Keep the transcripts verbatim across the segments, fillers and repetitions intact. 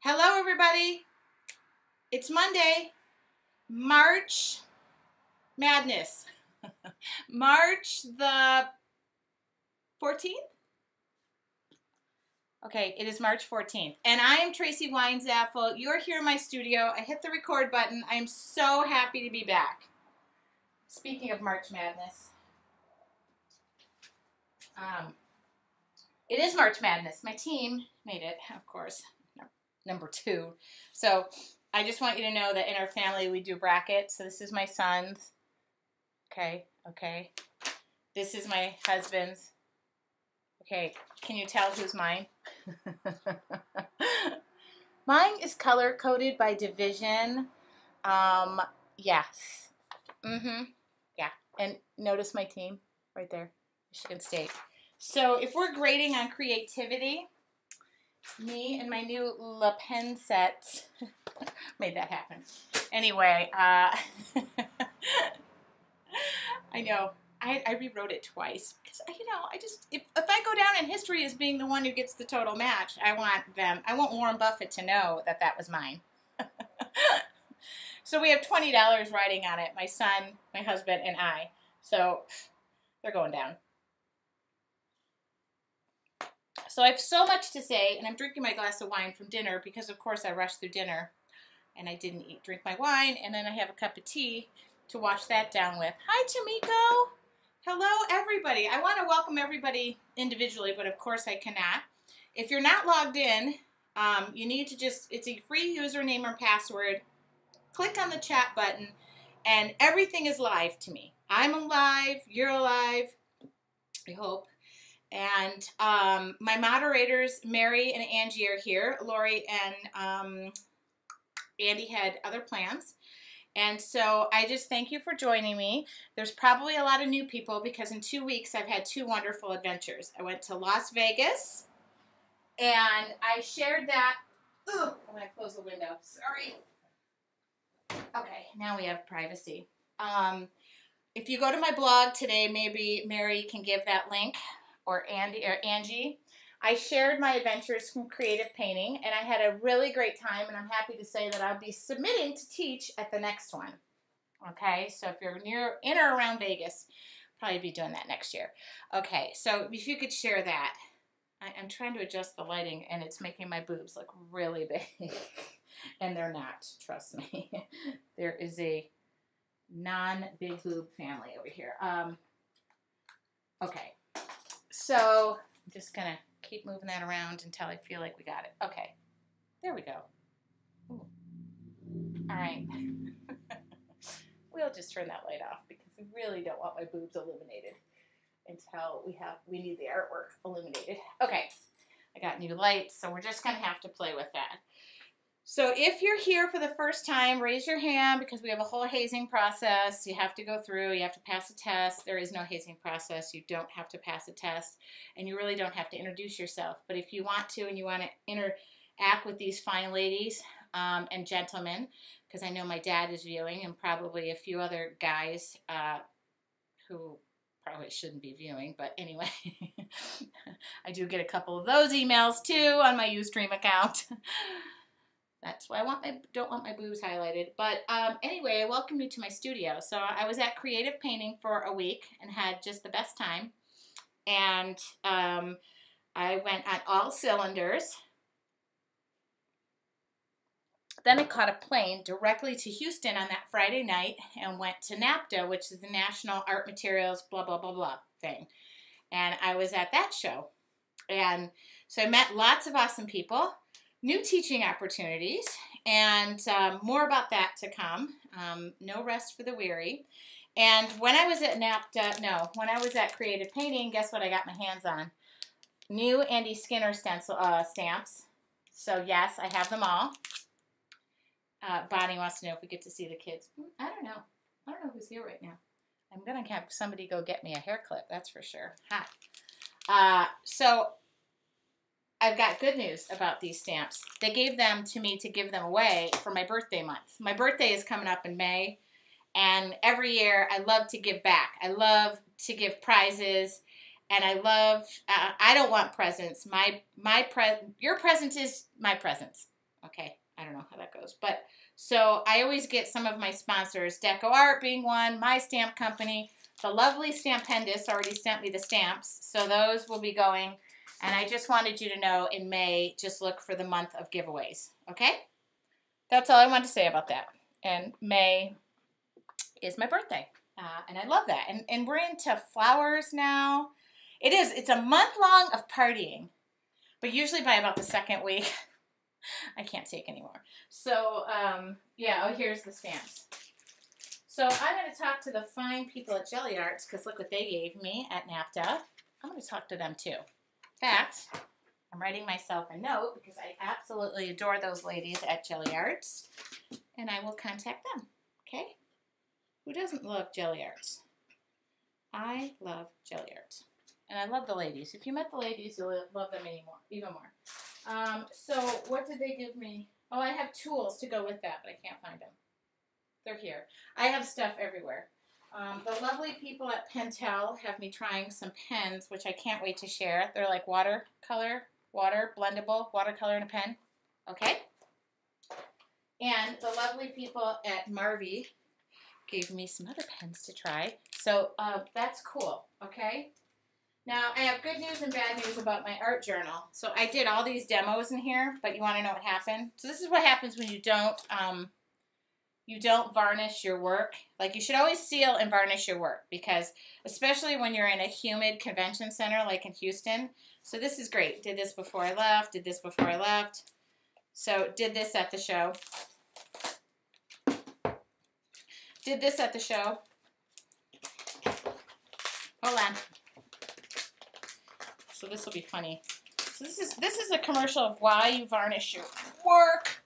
Hello, everybody. It's Monday, March Madness. March the fourteenth? Okay, it is March fourteenth. And I am Tracy Weinzapfel. You're here in my studio. I hit the record button. I'm so happy to be back. Speaking of March Madness, um, it is March Madness. My team made it, of course, number two. So I just want you to know that in our family we do brackets. So this is my son's. Okay, okay. This is my husband's. Okay, can you tell who's mine? Mine is color-coded by division. Um, yes. Mm-hmm. Yeah. And notice my team right there, Michigan State. So if we're grading on creativity, me and my new Le Pen set made that happen. Anyway, uh, I know. I, I rewrote it twice because, you know, I just, if, if I go down in history as being the one who gets the total match, I want them, I want Warren Buffett to know that that was mine. So we have twenty dollars riding on it, my son, my husband, and I. So they're going down. So I have so much to say, and I'm drinking my glass of wine from dinner because, of course, I rushed through dinner, and I didn't eat, drink my wine, and then I have a cup of tea to wash that down with. Hi, Tamiko. Hello, everybody. I want to welcome everybody individually, but of course I cannot. If you're not logged in, um, you need to just, it's a free username or password. Click on the chat button, and everything is live to me. I'm alive. You're alive. I hope. And um, my moderators, Mary and Angie, are here. Lori and um, Andy had other plans. And so I just thank you for joining me. There's probably a lot of new people because in two weeks I've had two wonderful adventures. I went to Las Vegas, and I shared that. Ugh, I'm going to close the window. Sorry. Okay, now we have privacy. Um, if you go to my blog today, maybe Mary can give that link. Or Andy or Angie. I shared my adventures from creative painting, and I had a really great time, and I'm happy to say that I'll be submitting to teach at the next one. Okay, so if you're near in or around Vegas, probably be doing that next year. Okay, so if you could share that. I, I'm trying to adjust the lighting, and it's making my boobs look really big. And they're not, trust me. There is a non-big boob family over here. Um, okay. So I'm just going to keep moving that around until I feel like we got it. Okay. There we go. Ooh. All right. We'll just turn that light off because we really don't want my boobs illuminated until we have, we need the artwork illuminated. Okay. I got new lights, so we're just going to have to play with that. So if you're here for the first time, raise your hand because we have a whole hazing process. You have to go through. You have to pass a test. There is no hazing process. You don't have to pass a test, and you really don't have to introduce yourself. But if you want to and you want to interact with these fine ladies um, and gentlemen, because I know my dad is viewing and probably a few other guys uh, who probably shouldn't be viewing, but anyway, I do get a couple of those emails too on my Ustream account. That's why I want my, don't want my boobs highlighted. But um, anyway, I welcome you to my studio. So I was at Creative Painting for a week and had just the best time. And um, I went on all cylinders. Then I caught a plane directly to Houston on that Friday night and went to NAPTA, which is the National Art Materials blah, blah, blah, blah thing. And I was at that show. And so I met lots of awesome people. New teaching opportunities, and um, more about that to come. Um, no rest for the weary. And when I was at NAPTA, no, when I was at Creative Painting, guess what I got my hands on? New Andy Skinner stencil uh, stamps. So yes, I have them all. Uh, Bonnie wants to know if we get to see the kids. I don't know. I don't know who's here right now. I'm going to have somebody go get me a hair clip, that's for sure. Hi. Uh, so... I've got good news about these stamps. They gave them to me to give them away for my birthday month. My birthday is coming up in May, and every year I love to give back. I love to give prizes, and I love, uh, I don't want presents. My, my pre your present is my presents, Okay, I don't know how that goes. But so I always get some of my sponsors, Deco Art being one, my stamp company. The lovely Stampendous already sent me the stamps. So those will be going. And I just wanted you to know in May, just look for the month of giveaways. Okay? That's all I wanted to say about that. And May is my birthday. Uh, and I love that. And, and we're into flowers now. It is. It's a month long of partying. But usually by about the second week, I can't take anymore. So, um, yeah, oh, here's the stamps. So I'm going to talk to the fine people at Jelly Arts, because look what they gave me at NAFTA. I'm going to talk to them too. In fact, I'm writing myself a note because I absolutely adore those ladies at Jelly Arts, and I will contact them, okay? Who doesn't love Jelly Arts? I love Jelly Arts, and I love the ladies. If you met the ladies, you'll love them anymore, even more. Um, so what did they give me? Oh, I have tools to go with that, but I can't find them. They're here. I have stuff everywhere. Um, the lovely people at Pentel have me trying some pens, which I can't wait to share. They're like watercolor, water, blendable, watercolor in a pen. Okay? And the lovely people at Marvy gave me some other pens to try. So uh, that's cool. Okay? Now, I have good news and bad news about my art journal. So I did all these demos in here, but you want to know what happened? So this is what happens when you don't... Um, You don't varnish your work. Like, you should always seal and varnish your work, because especially when you're in a humid convention center like in Houston. So this is great. Did this before I left. Did this before I left. So did this at the show. Did this at the show. Hold on. So this will be funny. So this is this is a commercial of why you varnish your work.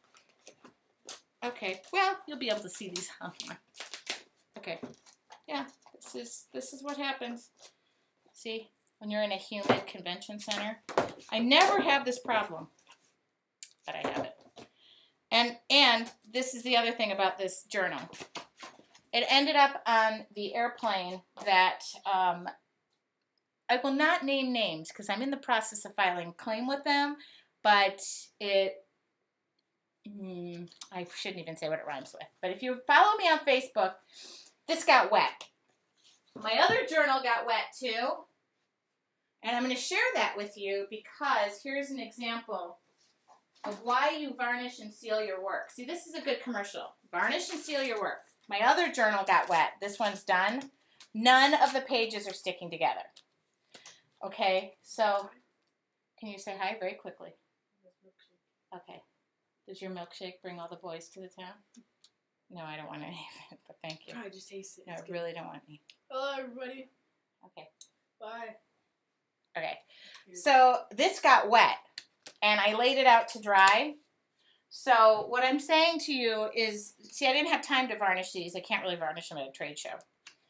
Okay, well, you'll be able to see these on here. Okay, yeah, this is this is what happens. See, when you're in a humid convention center. I never have this problem, but I have it. And and this is the other thing about this journal. It ended up on the airplane that um, I will not name names because I'm in the process of filing a claim with them, but it. Mm, I shouldn't even say what it rhymes with. But if you follow me on Facebook, this got wet. My other journal got wet too. And I'm going to share that with you because here's an example of why you varnish and seal your work. See, this is a good commercial. Varnish and seal your work. My other journal got wet. This one's done. None of the pages are sticking together. Okay, so can you say hi very quickly? Okay. Does your milkshake bring all the boys to the town? No, I don't want any of it, but thank you. I just taste it. No, I really don't want any. Hello, everybody. Okay. Bye. Okay. So this got wet, and I laid it out to dry. So what I'm saying to you is, see, I didn't have time to varnish these. I can't really varnish them at a trade show.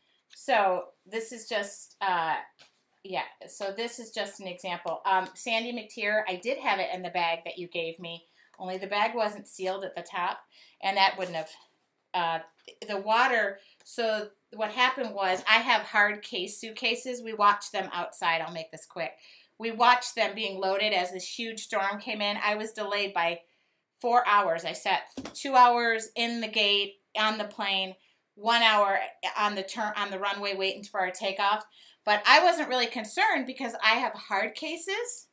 So this is just, uh, yeah, so this is just an example. Um, Sandy McTeer, I did have it in the bag that you gave me. Only the bag wasn't sealed at the top, and that wouldn't have, uh, the water, so what happened was, I have hard case suitcases. We watched them outside. I'll make this quick. We watched them being loaded as this huge storm came in. I was delayed by four hours. I sat two hours in the gate, on the plane, one hour on the turn on the runway waiting for our takeoff. But I wasn't really concerned because I have hard cases.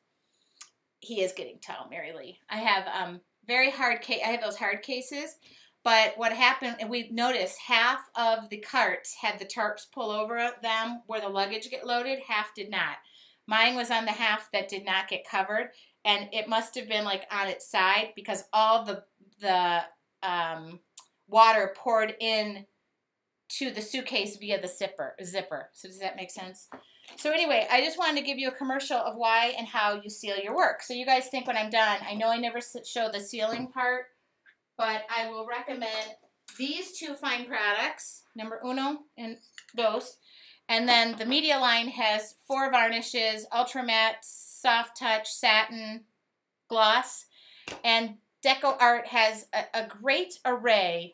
He is getting tall, Mary Lee. I have um, very hard case. I have those hard cases. But what happened, and we noticed half of the carts had the tarps pull over them where the luggage get loaded. Half did not. Mine was on the half that did not get covered, and it must have been like on its side because all the the um, water poured in to the suitcase via the zipper. Zipper. So does that make sense? So anyway, I just wanted to give you a commercial of why and how you seal your work. So you guys think when I'm done, I know I never show the sealing part, but I will recommend these two fine products, number uno and dos. And then the media line has four varnishes, ultra matte, soft touch, satin, gloss. And Deco Art has a, a great array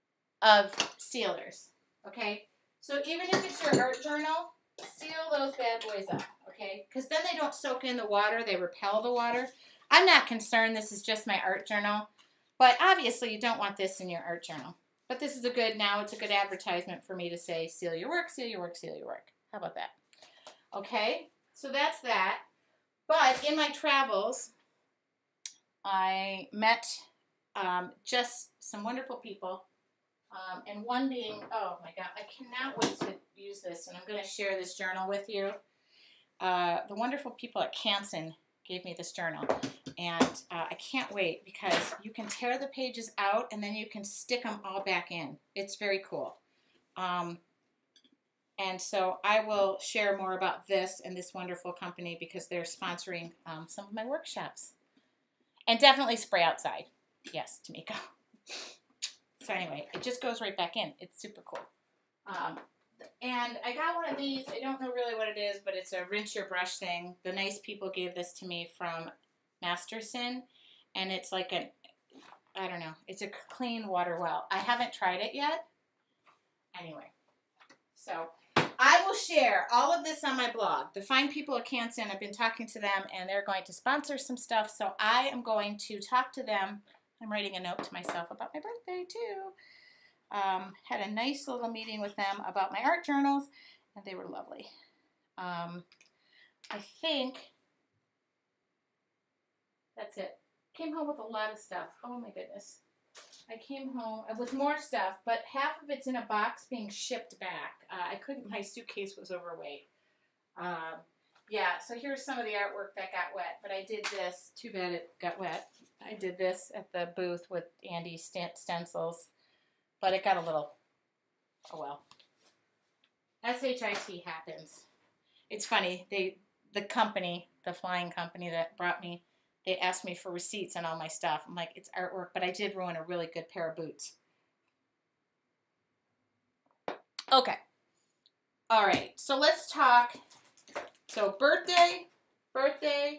of sealers, okay? So even if it's your art journal, seal those bad boys up, okay? Because then they don't soak in the water. They repel the water. I'm not concerned. This is just my art journal. But obviously you don't want this in your art journal. But this is a good, now it's a good advertisement for me to say, seal your work, seal your work, seal your work. How about that? Okay, so that's that. But in my travels, I met um, just some wonderful people. Um, and one being, oh my God, I cannot wait to use this. And I'm going to share this journal with you. Uh, the wonderful people at Canson gave me this journal. And uh, I can't wait because you can tear the pages out and then you can stick them all back in. It's very cool. Um, and so I will share more about this and this wonderful company because they're sponsoring um, some of my workshops. And definitely spray outside. Yes, Tamika. So anyway, it just goes right back in. It's super cool. Um, and I got one of these. I don't know really what it is, but it's a rinse your brush thing. The nice people gave this to me from Masterson. And it's like a, I don't know, it's a clean water well. I haven't tried it yet. Anyway, so I will share all of this on my blog. The fine people at Canson, I've been talking to them, and they're going to sponsor some stuff. So I am going to talk to them. I'm writing a note to myself about my birthday, too. Um, had a nice little meeting with them about my art journals, and they were lovely. Um, I think that's it. Came home with a lot of stuff. Oh, my goodness. I came home with more stuff, but half of it's in a box being shipped back. Uh, I couldn't, my suitcase was overweight. Um, yeah, so here's some of the artwork that got wet, but I did this. Too bad it got wet. I did this at the booth with Andy's stencils, but it got a little, oh well. S H I T happens. It's funny, they, the company, the flying company that brought me, they asked me for receipts on all my stuff. I'm like, it's artwork, but I did ruin a really good pair of boots. Okay. All right, so let's talk. So birthday, birthday.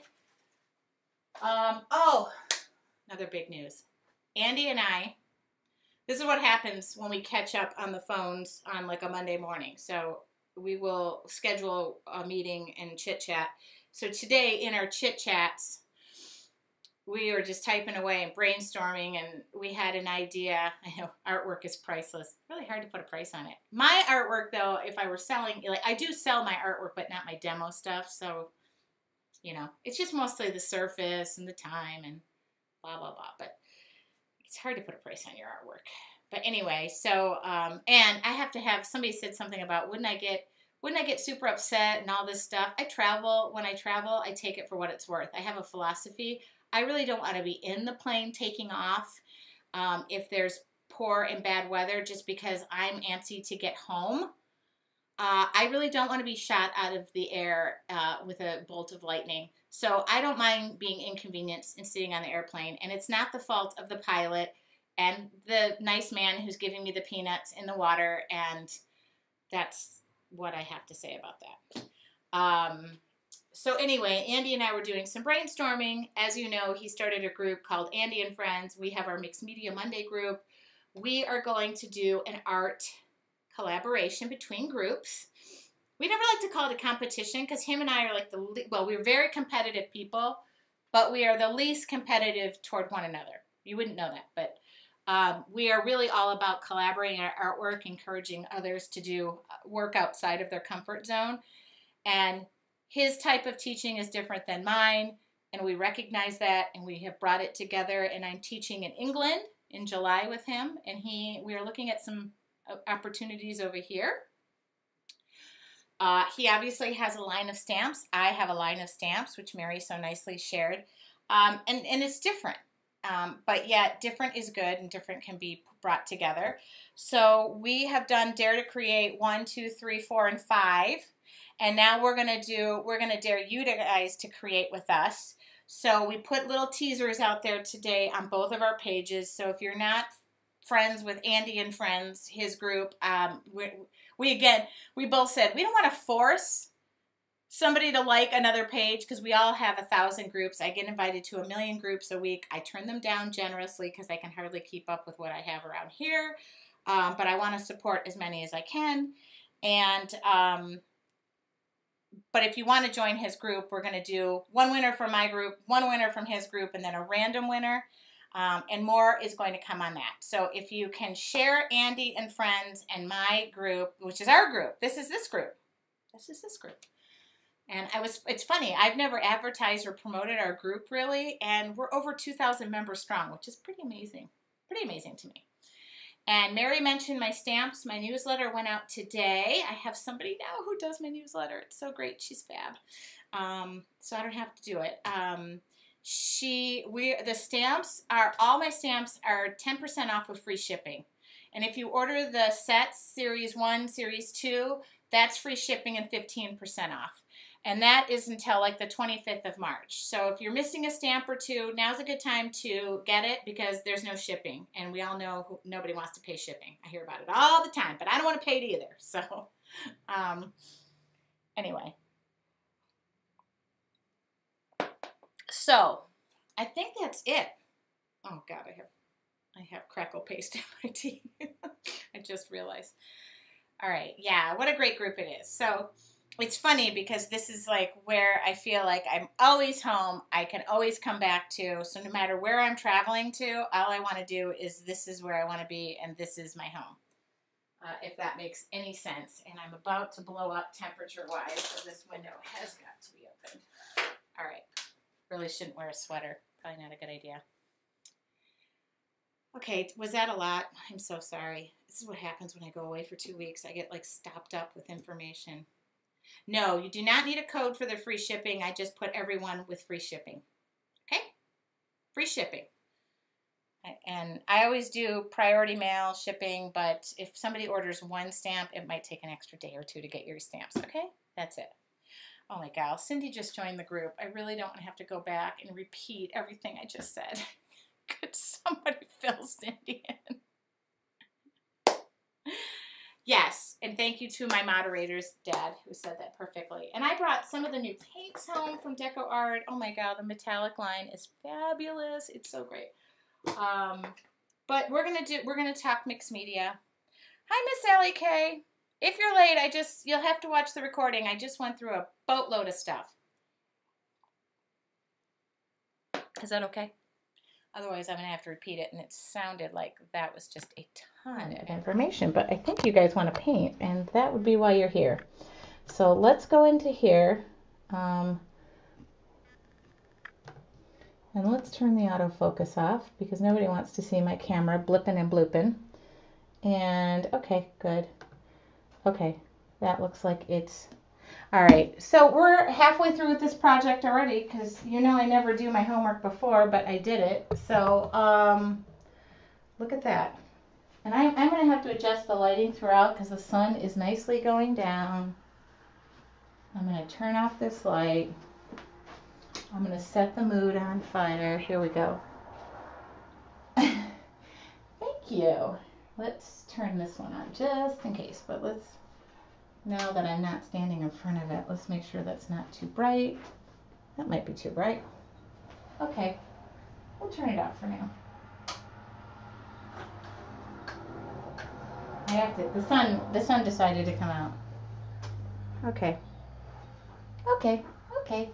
Um, oh, another big news. Andy and I, this is what happens when we catch up on the phones on like a Monday morning. So we will schedule a meeting and chit chat. So today in our chit chats, we were just typing away and brainstorming, and we had an idea. I know artwork is priceless. Really hard to put a price on it. My artwork, though, if I were selling, like I do sell my artwork, but not my demo stuff. So, you know, it's just mostly the surface and the time and blah, blah, blah. But it's hard to put a price on your artwork. But anyway, so, um, and I have to have, somebody said something about, wouldn't I get, wouldn't I get super upset and all this stuff? I travel. When I travel, I take it for what it's worth. I have a philosophy. I really don't want to be in the plane taking off um, if there's poor and bad weather just because I'm antsy to get home. Uh, I really don't want to be shot out of the air uh, with a bolt of lightning. So I don't mind being inconvenienced and sitting on the airplane. And it's not the fault of the pilot and the nice man who's giving me the peanuts in the water. And that's what I have to say about that. Um, So anyway, Andy and I were doing some brainstorming. As you know, he started a group called Andy and Friends. We have our Mixed Media Monday group. We are going to do an art collaboration between groups. We never like to call it a competition because him and I are like the, well, we're very competitive people, but we are the least competitive toward one another. You wouldn't know that, but um, we are really all about collaborating our artwork, encouraging others to do work outside of their comfort zone. And his type of teaching is different than mine, and we recognize that, and we have brought it together, and I'm teaching in England in July with him, and he we are looking at some opportunities over here. Uh, he obviously has a line of stamps. I have a line of stamps, which Mary so nicely shared, um, and, and it's different, um, but yet different is good, and different can be brought together. So we have done Dare to Create one, two, three, four, and five. And now we're going to do, we're going to dare you guys to create with us. So we put little teasers out there today on both of our pages. So if you're not friends with Andy and Friends, his group, um, we, we again, we both said we don't want to force somebody to like another page because we all have a thousand groups. I get invited to a million groups a week. I turn them down generously because I can hardly keep up with what I have around here. Um, but I want to support as many as I can. And, um, But if you want to join his group, we're going to do one winner from my group, one winner from his group, and then a random winner. Um, and more is going to come on that. So if you can share Andy and friends and my group, which is our group, this is this group. This is this group. And I was, it's funny, I've never advertised or promoted our group really, and we're over two thousand members strong, which is pretty amazing. Pretty amazing to me. And Mary mentioned my stamps. My newsletter went out today. I have somebody now who does my newsletter. It's so great. She's fab. Um, so I don't have to do it. Um, she, we, the stamps are, all my stamps are ten percent off with free shipping. And if you order the sets, series one, series two, that's free shipping and fifteen percent off. And that is until like the twenty-fifth of March. So if you're missing a stamp or two, now's a good time to get it because there's no shipping. And we all know who, nobody wants to pay shipping. I hear about it all the time, but I don't want to pay it either. So um, anyway. So I think that's it. Oh God, I have, I have crackle paste in my tea. I just realized. All right. Yeah. What a great group it is. So it's funny because this is like where I feel like I'm always home. I can always come back to. So no matter where I'm traveling to, all I want to do is this is where I want to be and this is my home. Uh, if that makes any sense. And I'm about to blow up temperature-wise, so this window has got to be opened. All right. Really shouldn't wear a sweater. Probably not a good idea. Okay, was that a lot? I'm so sorry. This is what happens when I go away for two weeks. I get like stopped up with information. No, you do not need a code for the free shipping. I just put everyone with free shipping. Okay? Free shipping. And I always do priority mail shipping, but if somebody orders one stamp, it might take an extra day or two to get your stamps. Okay? That's it. Oh my God, Cindy just joined the group. I really don't want to have to go back and repeat everything I just said. Could somebody fill Cindy in? Yes, and thank you to my moderator's dad who said that perfectly. And I brought some of the new paints home from Deco Art. Oh my God, the metallic line is fabulous. It's so great. Um, but we're gonna do. We're gonna talk mixed media. Hi, Miss Allie K. If you're late, I just you'll have to watch the recording. I just went through a boatload of stuff. Is that okay? Otherwise, I'm going to have to repeat it, and it sounded like that was just a ton of information. But I think you guys want to paint, and that would be why you're here. So let's go into here, um, and let's turn the autofocus off, because nobody wants to see my camera blipping and blooping. And, okay, good. Okay, that looks like it's... All right, so we're halfway through with this project already because you know I never do my homework before, but I did it. So um, look at that. And I, I'm going to have to adjust the lighting throughout because the sun is nicely going down. I'm going to turn off this light. I'm going to set the mood on fire. Here we go. Thank you. Let's turn this one on just in case, but let's... Now that I'm not standing in front of it, let's make sure that's not too bright. That might be too bright. Okay, we'll turn it off for now. I have to, the sun, the sun decided to come out. Okay. Okay, okay.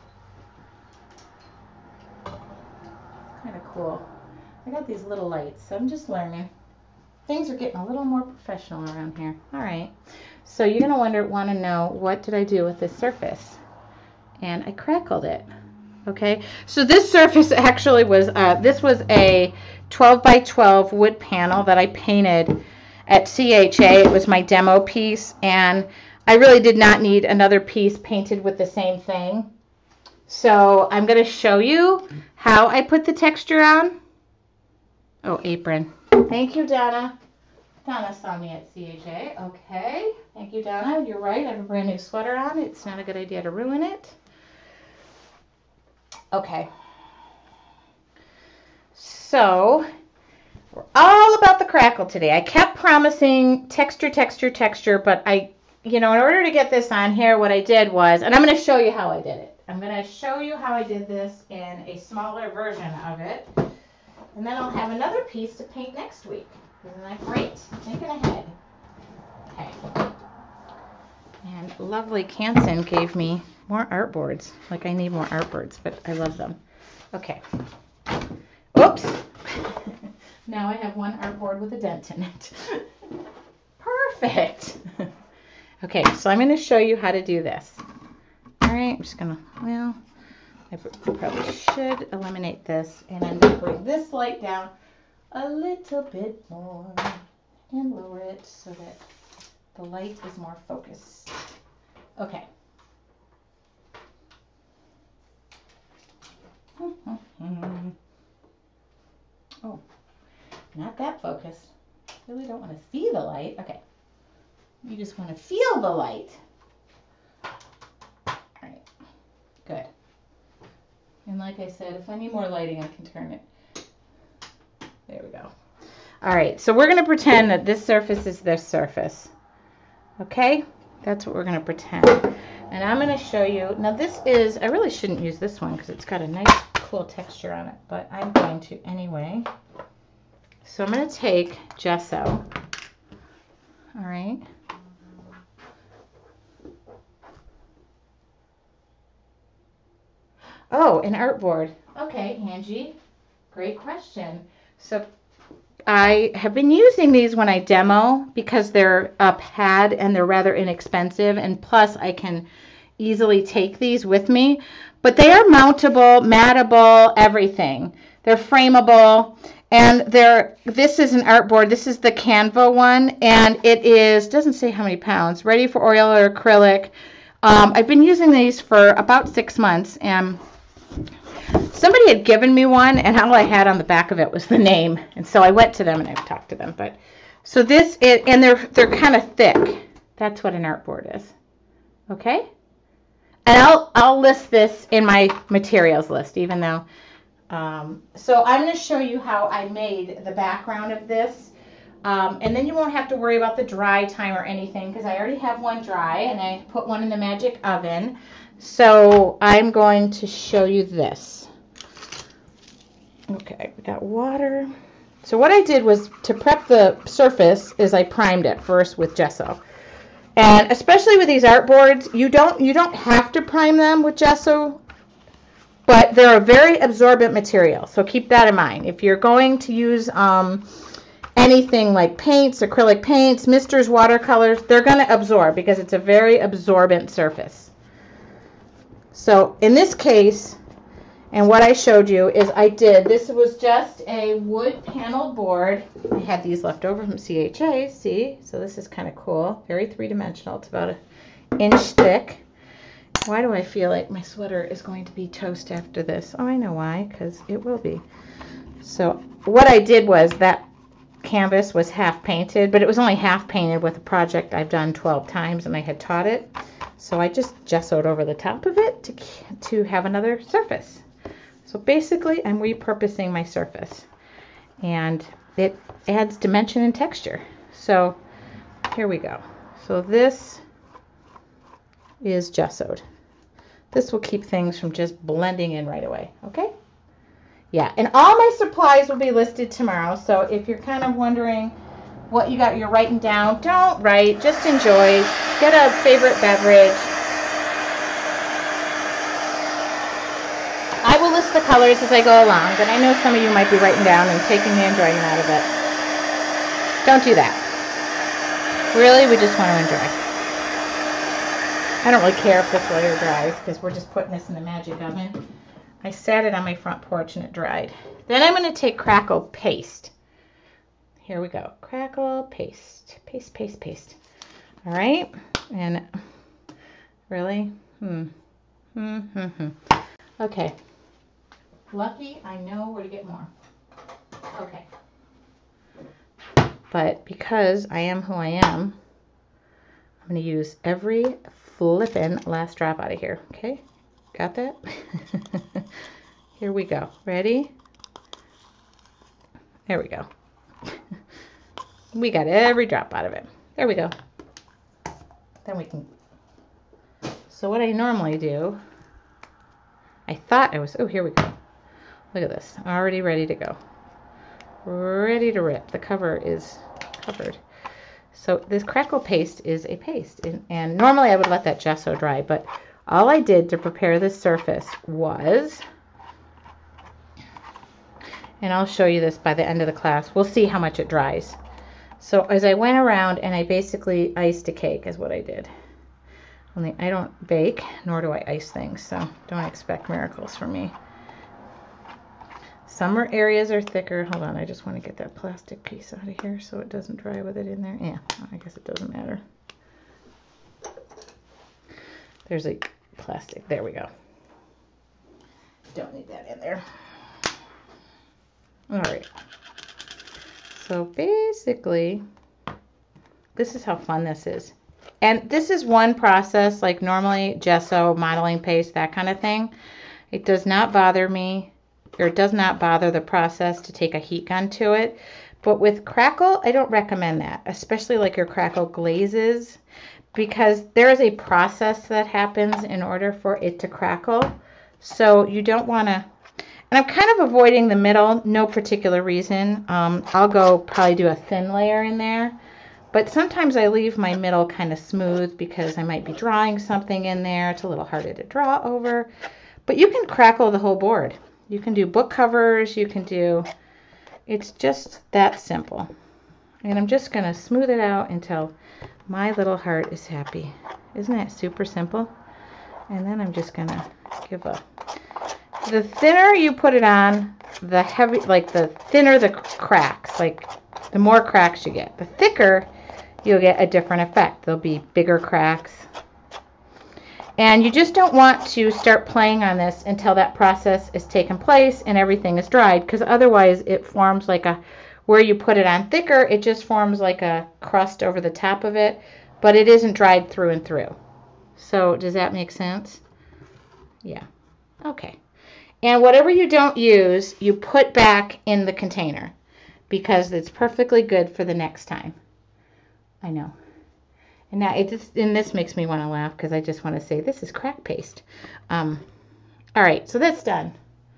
Kind of cool. I got these little lights, so I'm just learning. Things are getting a little more professional around here. All right. So you're going to wonder, want to know, what did I do with this surface? And I crackled it. Okay. So this surface actually was, uh, this was a twelve by twelve wood panel that I painted at C H A. It was my demo piece. And I really did not need another piece painted with the same thing. So I'm going to show you how I put the texture on. Oh, apron. Thank you, Donna. Donna saw me at C H A. Okay. Thank you, Donna. You're right. I have a brand new sweater on. It's not a good idea to ruin it. Okay. So, we're all about the crackle today. I kept promising texture, texture, texture, but I, you know, in order to get this on here, what I did was, and I'm going to show you how I did it. I'm going to show you how I did this in a smaller version of it. And then I'll have another piece to paint next week. Isn't that great? Thinking ahead. Okay. And lovely Canson gave me more artboards. Like I need more artboards, but I love them. Okay. Oops. Now I have one artboard with a dent in it. Perfect. Okay, so I'm going to show you how to do this. All right, I'm just going to, well, I probably should eliminate this, and I'm going to bring this light down a little bit more and lower it so that the light is more focused. Okay. Oh, not that focused. Really don't want to see the light. Okay. You just want to feel the light. All right. Good. And like I said, if I need more lighting, I can turn it. There we go. All right. So we're going to pretend that this surface is this surface. Okay? That's what we're going to pretend. And I'm going to show you. Now this is, I really shouldn't use this one because it's got a nice, cool texture on it. But I'm going to anyway. So I'm going to take gesso. All right. Oh, an artboard. Okay, Angie. Great question. So I have been using these when I demo because they're a pad and they're rather inexpensive, and plus I can easily take these with me. But they are mountable, mattable, everything. They're frameable, and they're. This is an artboard. This is the Canva one, and it is doesn't say how many pounds. Ready for oil or acrylic. Um, I've been using these for about six months, and somebody had given me one, and all I had on the back of it was the name, and so I went to them and I talked to them. But so this is, and they're they're kind of thick. That's what an artboard is. Okay, and I'll I'll list this in my materials list, even though. Um, so I'm going to show you how I made the background of this, um, and then you won't have to worry about the dry time or anything because I already have one dry, and I put one in the magic oven. So I'm going to show you this. Okay, we got water. So what I did was to prep the surface is I primed it first with gesso. And especially with these artboards, you don't you don't have to prime them with gesso, but they're a very absorbent material. So keep that in mind. If you're going to use um, anything like paints, acrylic paints, misters, watercolors, they're going to absorb because it's a very absorbent surface. So in this case, and what I showed you is I did, this was just a wood paneled board. I had these left over from C H A, see? So this is kind of cool, very three-dimensional. It's about an inch thick. Why do I feel like my sweater is going to be toast after this? Oh, I know why, because it will be. So what I did was that canvas was half painted, but it was only half painted with a project I've done twelve times, and I had taught it. So I just gessoed over the top of it to, to have another surface. So basically, I'm repurposing my surface, and it adds dimension and texture. So here we go. So this is gessoed. This will keep things from just blending in right away, okay? Yeah, and all my supplies will be listed tomorrow, so if you're kind of wondering what you got, you're writing down, don't write, just enjoy. Get a favorite beverage. I will list the colors as I go along, but I know some of you might be writing down and taking the enjoyment out of it. Don't do that. Really, we just want to enjoy. I don't really care if this layer dries because we're just putting this in the magic oven. I sat it on my front porch and it dried. Then I'm going to take crackle paste. Here we go. Crackle paste. Paste, paste, paste. All right. And really? Hmm. Hmm, hmm, hmm. Okay. Lucky I know where to get more. Okay. But because I am who I am, I'm going to use every flippin' last drop out of here. Okay? Got that? Here we go. Ready? There we go. We got every drop out of it. There we go. Then we can... So what I normally do, I thought I was... Oh, here we go. Look at this. Already ready to go. Ready to rip. The cover is covered. So this crackle paste is a paste. And, and normally I would let that gesso dry, but all I did to prepare this surface was... And I'll show you this by the end of the class. We'll see how much it dries. So as I went around and I basically iced a cake is what I did. Only I don't bake, nor do I ice things, so don't expect miracles from me. Some areas are thicker. Hold on, I just want to get that plastic piece out of here so it doesn't dry with it in there. Yeah, I guess it doesn't matter. There's a plastic. There we go. Don't need that in there. All right. So basically, this is how fun this is. And this is one process, like normally gesso, modeling paste, that kind of thing. It does not bother me, or it does not bother the process to take a heat gun to it. But with crackle, I don't recommend that, especially like your crackle glazes, because there is a process that happens in order for it to crackle. So you don't want to, and I'm kind of avoiding the middle, no particular reason. Um, I'll go probably do a thin layer in there. But sometimes I leave my middle kind of smooth because I might be drawing something in there. It's a little harder to draw over. But you can crackle the whole board. You can do book covers. You can do, it's just that simple. And I'm just going to smooth it out until my little heart is happy. Isn't that super simple? And then I'm just going to give a, the thinner you put it on, the heavy, like the thinner the cracks, like the more cracks you get. The thicker, you'll get a different effect. There'll be bigger cracks. And you just don't want to start playing on this until that process is taken place and everything is dried, because otherwise it forms like a, where you put it on thicker, it just forms like a crust over the top of it, but it isn't dried through and through. So does that make sense? Yeah. Okay. And whatever you don't use, you put back in the container, because it's perfectly good for the next time. I know. And now it just, and this makes me want to laugh because I just want to say this is crack paste. Um, all right, so that's done.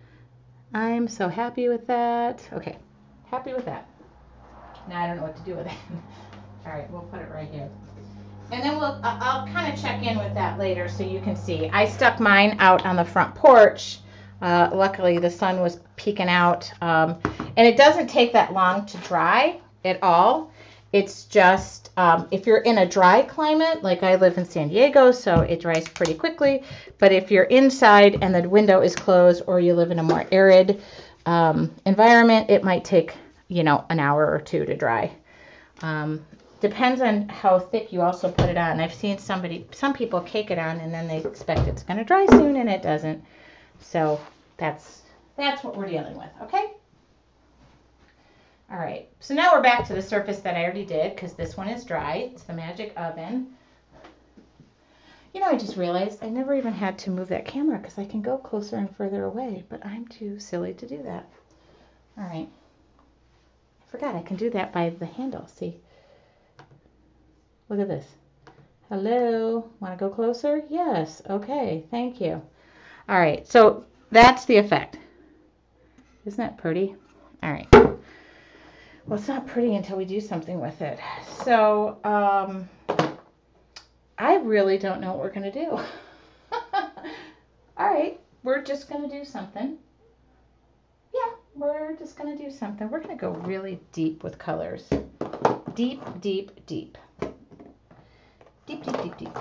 I'm so happy with that. Okay, happy with that. Now I don't know what to do with it. All right, we'll put it right here. And then we'll, I'll kind of check in with that later so you can see. I stuck mine out on the front porch. Uh, luckily, the sun was peeking out. Um, and it doesn't take that long to dry at all. It's just, um, if you're in a dry climate, like I live in San Diego, so it dries pretty quickly. But if you're inside and the window is closed, or you live in a more arid um, environment, it might take, you know, an hour or two to dry. Um, depends on how thick you also put it on. I've seen somebody, some people cake it on and then they expect it's going to dry soon, and it doesn't. So that's that's what we're dealing with, okay? All right, so now we're back to the surface that I already did, because this one is dry. It's the magic oven. You know, I just realized I never even had to move that camera because I can go closer and further away, but I'm too silly to do that. All right. I forgot I can do that by the handle. See? Look at this. Hello? Want to go closer? Yes. Okay. Thank you. All right. So that's the effect. Isn't that pretty? All right. Well, it's not pretty until we do something with it. So, um, I really don't know what we're going to do. All right. We're just going to do something. Yeah, we're just going to do something. We're going to go really deep with colors. Deep, deep, deep. Deep, deep, deep, deep.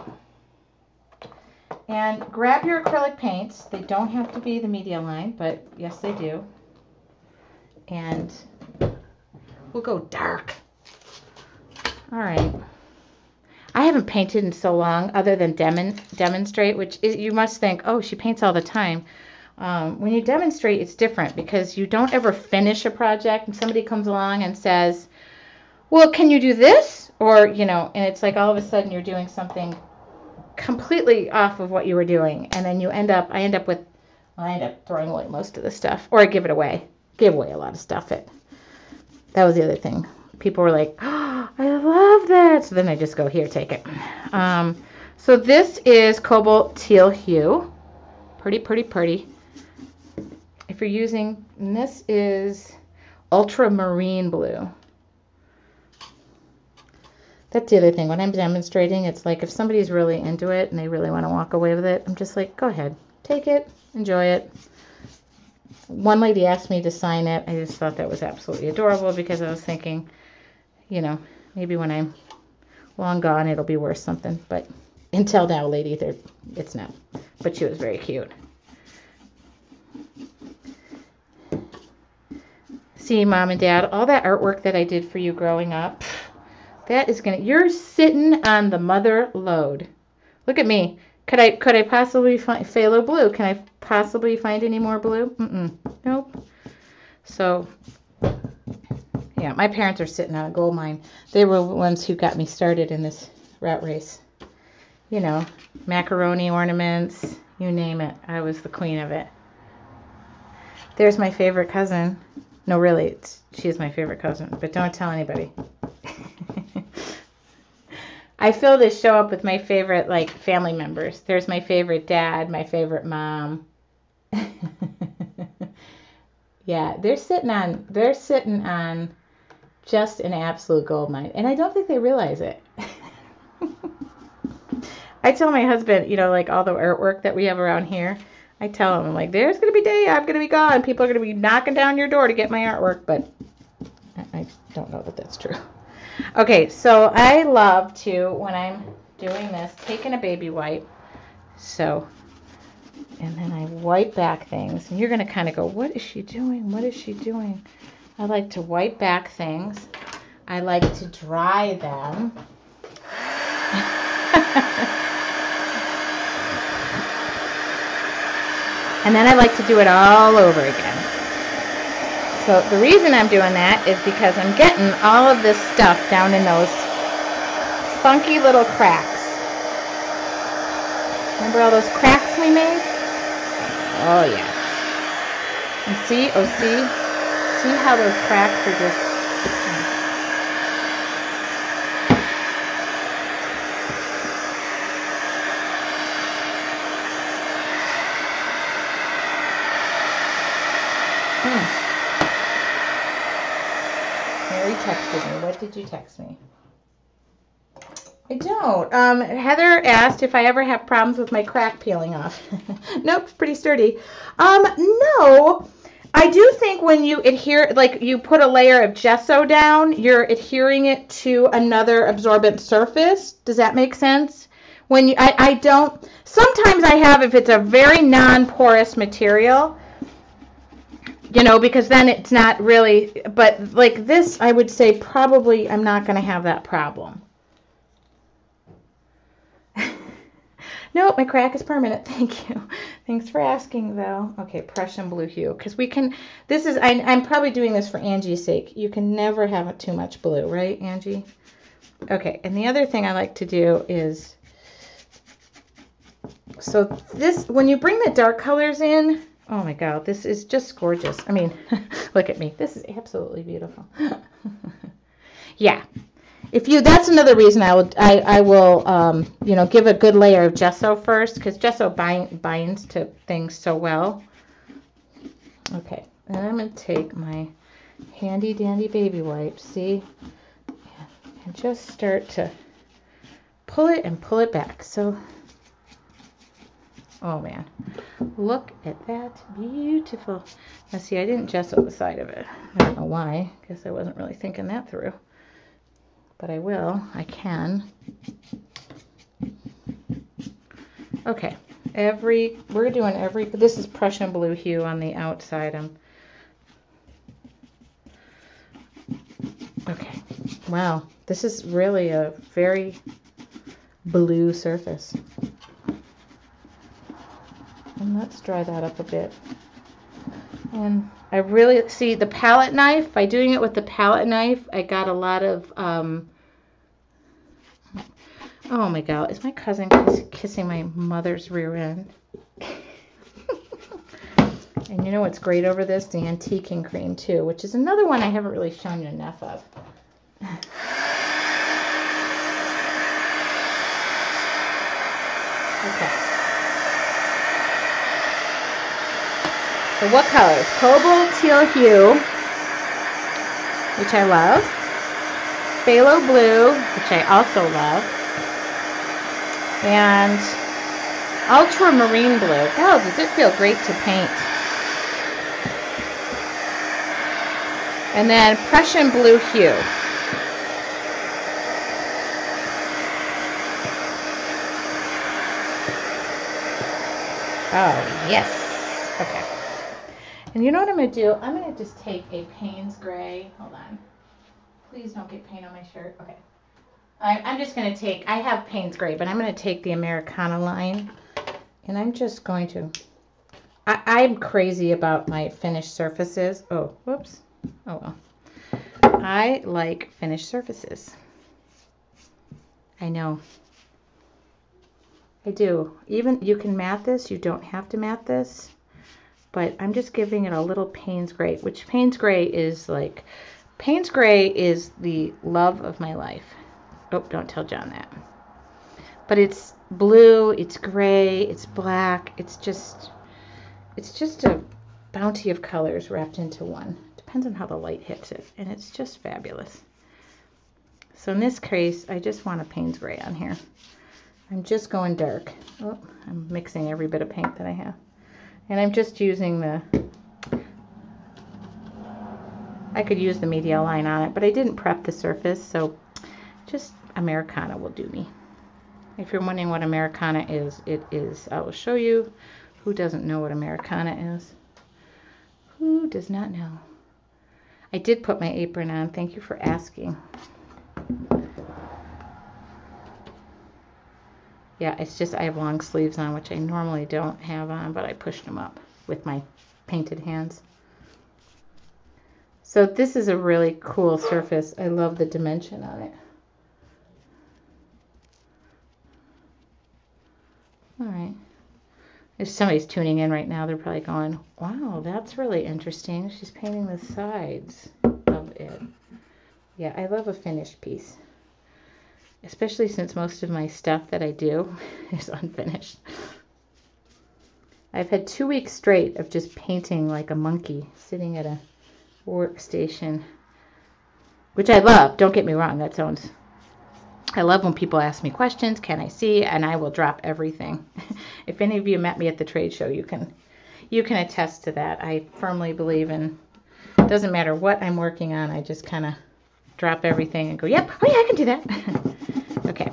And grab your acrylic paints. They don't have to be the media line, but yes, they do. And we'll go dark. All right. I haven't painted in so long, other than demon, demonstrate, which is, you must think, oh, she paints all the time. Um, when you demonstrate, it's different because you don't ever finish a project and somebody comes along and says, well, can you do this? Or, you know, and it's like all of a sudden you're doing something completely off of what you were doing. And then you end up, I end up with, well, I end up throwing away most of the stuff, or I give it away. Give away a lot of stuff. It, that was the other thing. People were like, oh, I love that. So then I just go, here, take it. Um, so this is cobalt teal hue. Pretty, pretty, pretty. If you're using, and this is ultramarine blue. That's the other thing. When I'm demonstrating, it's like if somebody's really into it and they really want to walk away with it, I'm just like, go ahead. Take it. Enjoy it. one lady asked me to sign it. I just thought that was absolutely adorable because I was thinking, you know, maybe when I'm long gone, it'll be worth something. But until now, lady, there, it's not. But she was very cute. See, Mom and Dad, all that artwork that I did for you growing up, that is gonna. You're sitting on the mother load. Look at me. Could I could I possibly find phthalo blue? Can I possibly find any more blue? Mm-mm. Nope. So, yeah, my parents are sitting on a gold mine. They were the ones who got me started in this rat race. You know, macaroni ornaments, you name it. I was the queen of it. There's my favorite cousin. No, really, it's, she is my favorite cousin, but don't tell anybody. I fill this show up with my favorite, like, family members. There's my favorite dad, my favorite mom. Yeah, they're sitting on, they're sitting on just an absolute gold mine, and I don't think they realize it. I tell my husband, you know, like all the artwork that we have around here, I tell him, I'm like, there's going to be a day I'm going to be gone. People are going to be knocking down your door to get my artwork, but I don't know that that's true. Okay, so I love to, when I'm doing this, taking a baby wipe, so, and then I wipe back things, and you're going to kind of go, what is she doing? What is she doing? I like to wipe back things. I like to dry them. And then I like to do it all over again. So the reason I'm doing that is because I'm getting all of this stuff down in those funky little cracks. Remember all those cracks we made? Oh yeah. And see, oh see, see how those cracks are just... Mary texted me. What did you text me? I don't. Um, Heather asked if I ever have problems with my crack peeling off. Nope, it's pretty sturdy. Um, no. I do think when you adhere, like you put a layer of gesso down, you're adhering it to another absorbent surface. Does that make sense? When you, I, I don't, sometimes I have if it's a very non-porous material, you know, because then it's not really, but like this, I would say probably I'm not going to have that problem. Nope, my crack is permanent. Thank you. Thanks for asking, though. Okay, Prussian blue hue, because we can, this is, I, I'm probably doing this for Angie's sake. You can never have too much blue, right, Angie? Okay, and the other thing I like to do is, so this, when you bring the dark colors in, oh my God, this is just gorgeous. I mean, look at me. This is absolutely beautiful. Yeah. If you, that's another reason I will, I, I will, um, you know, give a good layer of gesso first, because gesso bind, binds to things so well. Okay, and I'm going to take my handy dandy baby wipe, see, and just start to pull it and pull it back. So, oh man, look at that, beautiful. Now see, I didn't gesso the side of it. I don't know why, because I wasn't really thinking that through. But I will, I can. Okay, every, we're doing every, this is Prussian blue hue on the outside. I'm, okay, wow, this is really a very blue surface. And let's dry that up a bit. And I really, see the palette knife, by doing it with the palette knife, I got a lot of, um, oh my God, is my cousin kiss, kissing my mother's rear end? And you know what's great over this? The antiquing cream too, which is another one I haven't really shown you enough of. Okay. So what colors? Cobalt teal hue, which I love. Phthalo blue, which I also love. And ultramarine blue. Oh, does it feel great to paint? And then Prussian Blue Hue. Oh, yes. Okay. And you know what I'm going to do? I'm going to just take a Payne's Gray. Hold on. Please don't get paint on my shirt. Okay. I, I'm just going to take, I have Payne's Gray, but I'm going to take the Americana line. And I'm just going to, I, I'm crazy about my finished surfaces. Oh, whoops. Oh, well. I like finished surfaces. I know. I do. Even you can matte this. You don't have to matte this. But I'm just giving it a little Payne's Gray, which Payne's Gray is like, Payne's Gray is the love of my life. Oh, don't tell John that. But it's blue, it's gray, it's black. It's just, it's just a bounty of colors wrapped into one. Depends on how the light hits it. And it's just fabulous. So in this case, I just want a Payne's Gray on here. I'm just going dark. Oh, I'm mixing every bit of paint that I have. And I'm just using the, I could use the media line on it, but I didn't prep the surface, so just Americana will do me. If you're wondering what Americana is, it is, I will show you. Who doesn't know what Americana is? Who does not know? I did put my apron on. Thank you for asking. Yeah, it's just I have long sleeves on, which I normally don't have on, but I pushed them up with my painted hands. So this is a really cool surface. I love the dimension on it. All right. If somebody's tuning in right now, they're probably going, wow, that's really interesting. She's painting the sides of it. Yeah, I love a finished piece. Especially since most of my stuff that I do is unfinished. I've had two weeks straight of just painting like a monkey, sitting at a workstation, which I love. Don't get me wrong. That sounds, I love when people ask me questions, can I see? And I will drop everything. If any of you met me at the trade show, you can, you can attest to that. I firmly believe in, it doesn't matter what I'm working on, I just kind of drop everything and go, yep, oh yeah, I can do that. Okay.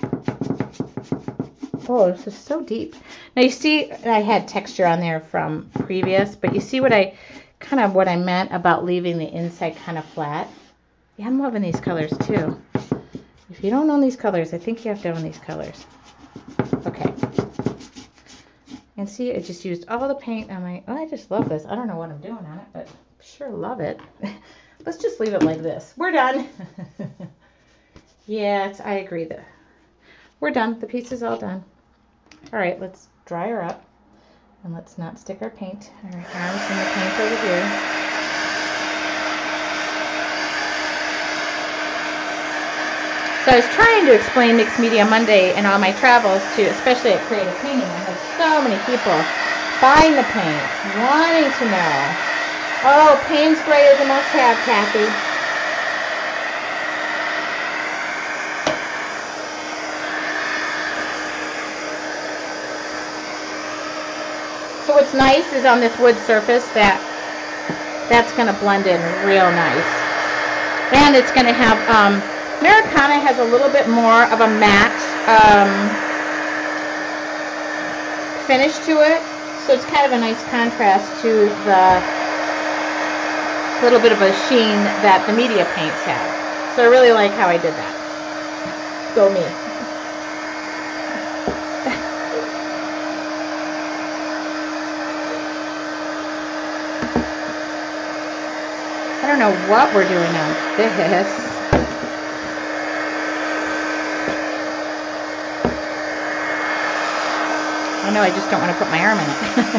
Oh, this is so deep. Now you see I had texture on there from previous, but you see what I, kind of what I meant about leaving the inside kind of flat? Yeah, I'm loving these colors too. If you don't own these colors, I think you have to own these colors. Okay. And see, I just used all the paint on my, oh, I just love this. I don't know what I'm doing on it, but sure love it. Let's just leave it like this. We're done. Yeah, it's, I agree that we're done. The piece is all done. All right, let's dry her up. And let's not stick our paint, our arms in the paint over here. So I was trying to explain Mixed Media Monday and all my travels to, especially at Creative Painting. I had so many people buying the paint, wanting to know. Oh, Payne's Gray is a must-have, Kathy. So what's nice is on this wood surface that that's going to blend in real nice. And it's going to have, um, Americana has a little bit more of a matte um, finish to it. So it's kind of a nice contrast to the little bit of a sheen that the media paints have. So I really like how I did that. Go me. I don't know what we're doing on this. I know, I just don't want to put my arm in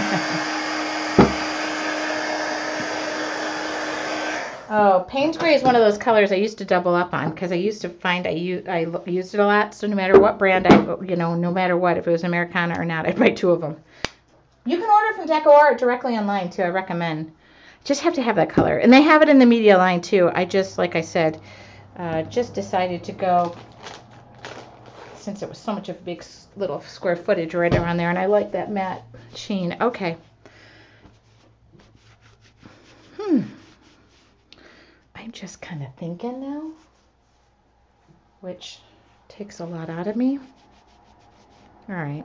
it. Oh, Payne's Gray is one of those colors I used to double up on because I used to find I, use, I used it a lot. So no matter what brand I, you know, no matter what, if it was Americana or not, I'd buy two of them. You can order from Deco Art directly online too. I recommend. Just have to have that color. And they have it in the media line too. I just, like I said, uh, just decided to go, since it was so much of a big little square footage right around there, and I like that matte sheen. Okay. Hmm. I'm just kind of thinking now, which takes a lot out of me. All right.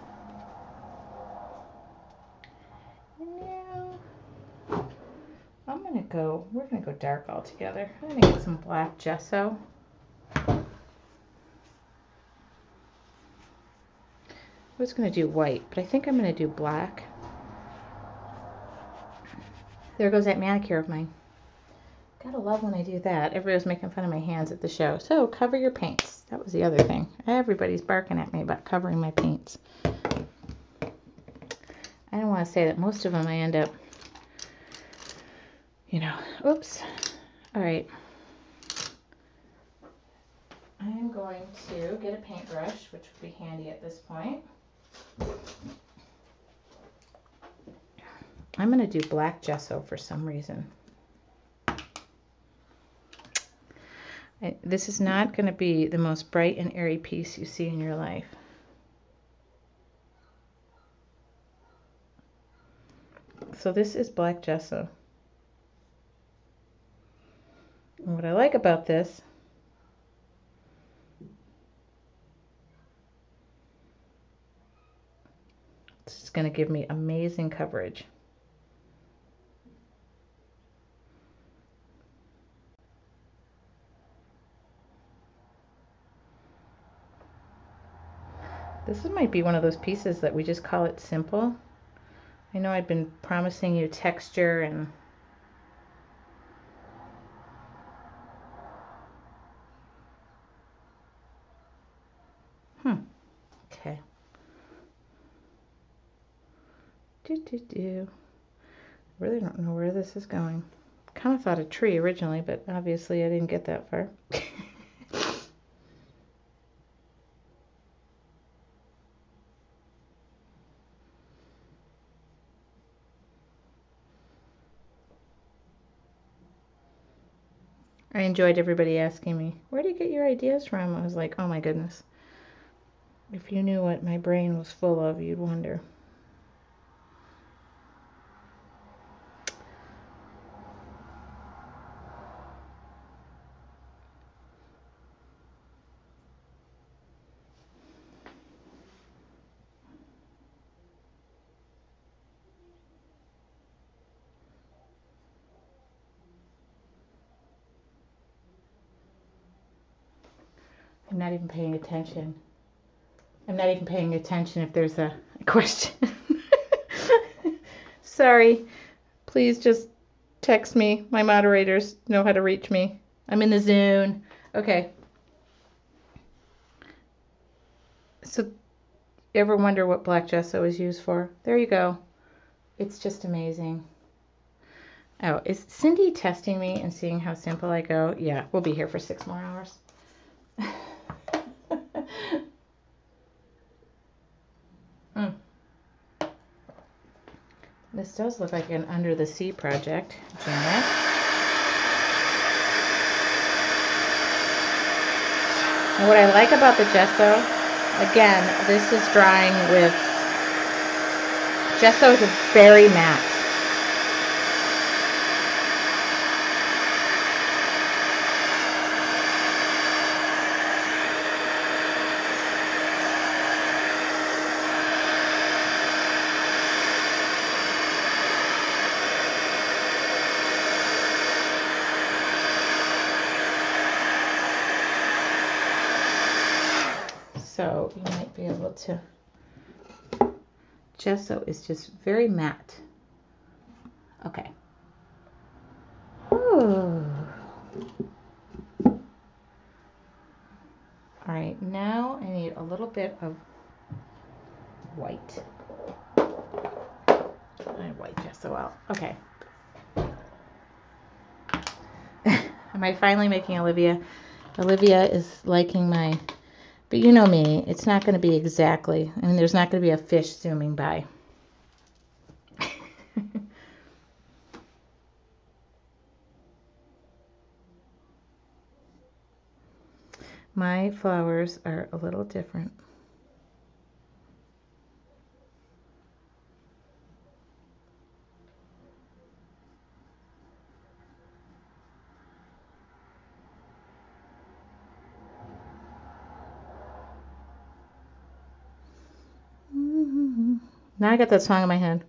Now, I'm going to go, we're going to go dark altogether. I'm going to get some black gesso. I was going to do white, but I think I'm going to do black. There goes that manicure of mine. Gotta love when I do that. Everybody was making fun of my hands at the show. So cover your paints. That was the other thing. Everybody's barking at me about covering my paints. I don't want to say that most of them I end up, you know, oops. All right. I'm going to get a paintbrush, which would be handy at this point. I'm going to do black gesso for some reason. I, this is not going to be the most bright and airy piece you see in your life. So this is black gesso. And what I like about this is going to give me amazing coverage. This might be one of those pieces that we just call it simple. I know I've been promising you texture and hmm. Okay. Do do do. Really don't know where this is going. Kind of thought a tree originally, but obviously I didn't get that far. I enjoyed everybody asking me, where do you get your ideas from? I was like, oh my goodness. If you knew what my brain was full of, you'd wonder. I'm not even paying attention. I'm not even paying attention if there's a question. Sorry. Please just text me. My moderators know how to reach me. I'm in the zone. Okay. So, you ever wonder what black gesso is used for? There you go. It's just amazing. Oh, is Cindy testing me and seeing how simple I go? Yeah, we'll be here for six more hours. mm. This does look like an under the sea project, Janet. And what I like about the gesso, again, this is drying with, gesso is very matte. So you might be able to, gesso is just very matte. Okay. Ooh. All right, now I need a little bit of white. I white gesso out. Okay. Am I finally making Olivia? Olivia is liking my, but you know me, it's not going to be exactly, I mean, there's not going to be a fish zooming by. My flowers are a little different. Now I got that song in my head.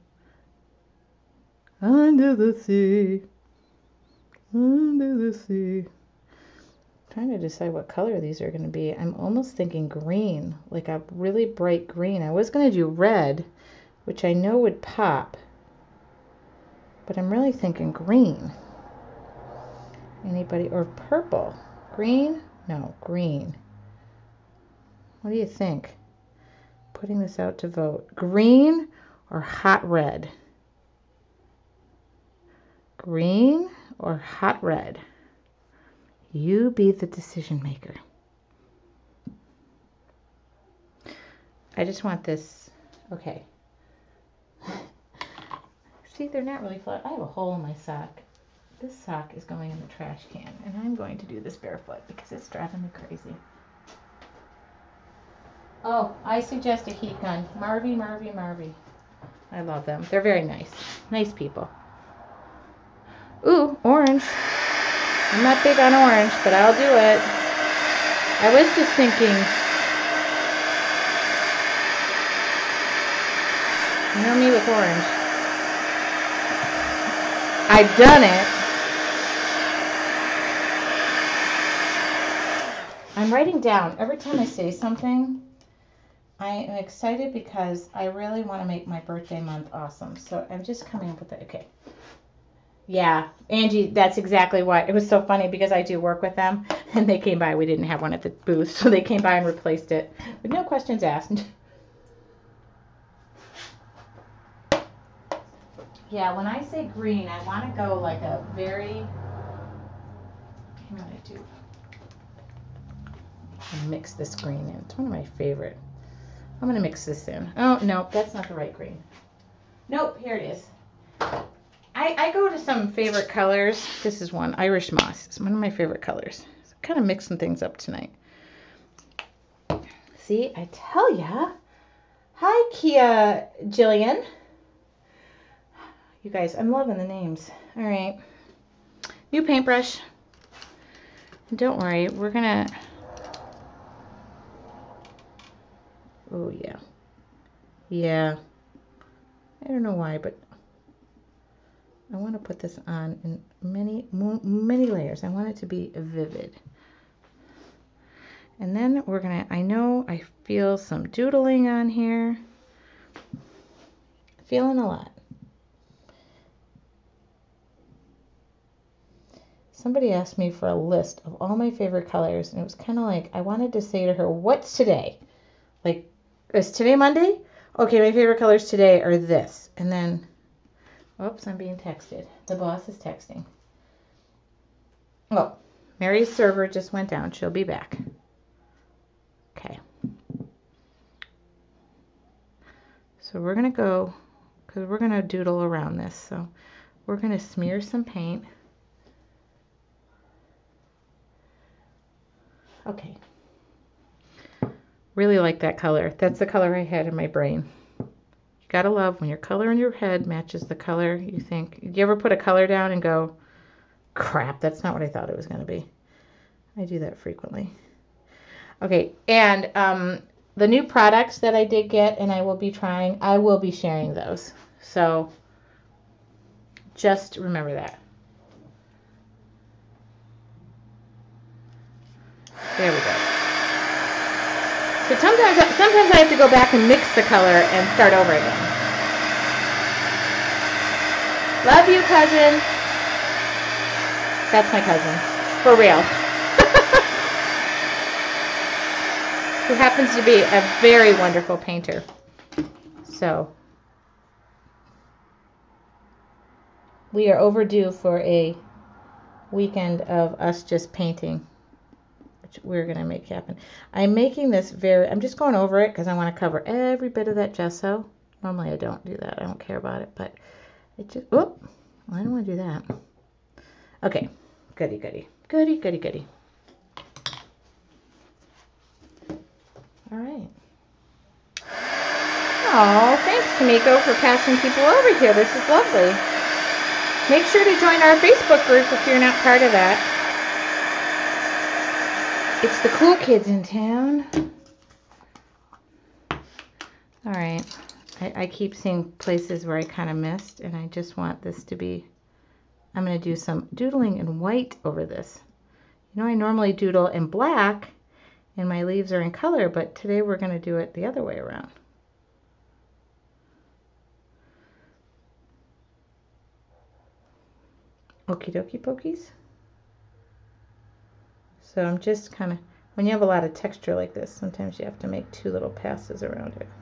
Under the sea, under the sea. Trying to decide what color these are going to be. I'm almost thinking green, like a really bright green. I was going to do red, which I know would pop, but I'm really thinking green. Anybody? Or purple? Green? No, green. What do you think? Putting this out to vote. Green or hot red? Green or hot red? You be the decision maker. I just want this. Okay. See, they're not really flat. I have a hole in my sock. This sock is going in the trash can, and I'm going to do this barefoot because it's driving me crazy. Oh, I suggest a heat gun. Marvy, Marvy, Marvy. I love them. They're very nice. Nice people. Ooh, orange. I'm not big on orange, but I'll do it. I was just thinking, you know me with orange. I've done it. I'm writing down every time I say something. I am excited because I really want to make my birthday month awesome. So I'm just coming up with it. Okay. Yeah, Angie, that's exactly what. It was so funny because I do work with them, and they came by. We didn't have one at the booth, so they came by and replaced it with no questions asked. Yeah, when I say green, I want to go like a very, what do I do? I'll mix this green in. It's one of my favorite. I'm going to mix this in. Oh, no, that's not the right green. Nope, here it is. I, I go to some favorite colors. This is one, Irish Moss. It's one of my favorite colors. So kind of mixing things up tonight. See, I tell ya. Hi, Kia Jillian. You guys, I'm loving the names. All right. New paintbrush. Don't worry, we're going to... Oh, yeah. Yeah. I don't know why, but... I want to put this on in many, many layers. I want it to be vivid. And then we're going to, I know I feel some doodling on here. Feeling a lot. Somebody asked me for a list of all my favorite colors, and it was kind of like, I wanted to say to her, what's today? Like, is today Monday? Okay, my favorite colors today are this. And then... Oops, I'm being texted. The boss is texting. Oh, Mary's server just went down. She'll be back. Okay. So we're going to go, because we're going to doodle around this. So we're going to smear some paint. Okay. Really like that color. That's the color I had in my brain. Gotta love when your color in your head matches the color you think. Do you ever put a color down and go, crap, that's not what I thought it was going to be? I do that frequently. Okay, and um, the new products that I did get and I will be trying, I will be sharing those. So just remember that. There we go. So sometimes, sometimes I have to go back and mix the color and start over again. Love you, cousin. That's my cousin. For real. Who happens to be a very wonderful painter. So, we are overdue for a weekend of us just painting. We're going to make happen. I'm making this very, I'm just going over it because I want to cover every bit of that gesso. Normally I don't do that. I don't care about it, but it just, oh, I don't want to do that. Okay, goody, goody, goody, goody, goody. All right. Oh, thanks, Tamiko, for passing people over here. This is lovely. Make sure to join our Facebook group if you're not part of that. It's the cool kids in town. All right. I, I keep seeing places where I kind of missed, and I just want this to be, I'm going to do some doodling in white over this. You know, I normally doodle in black, and my leaves are in color, but today we're going to do it the other way around. Okie dokie pokies. So I'm just kind of, when you have a lot of texture like this, sometimes you have to make two little passes around it.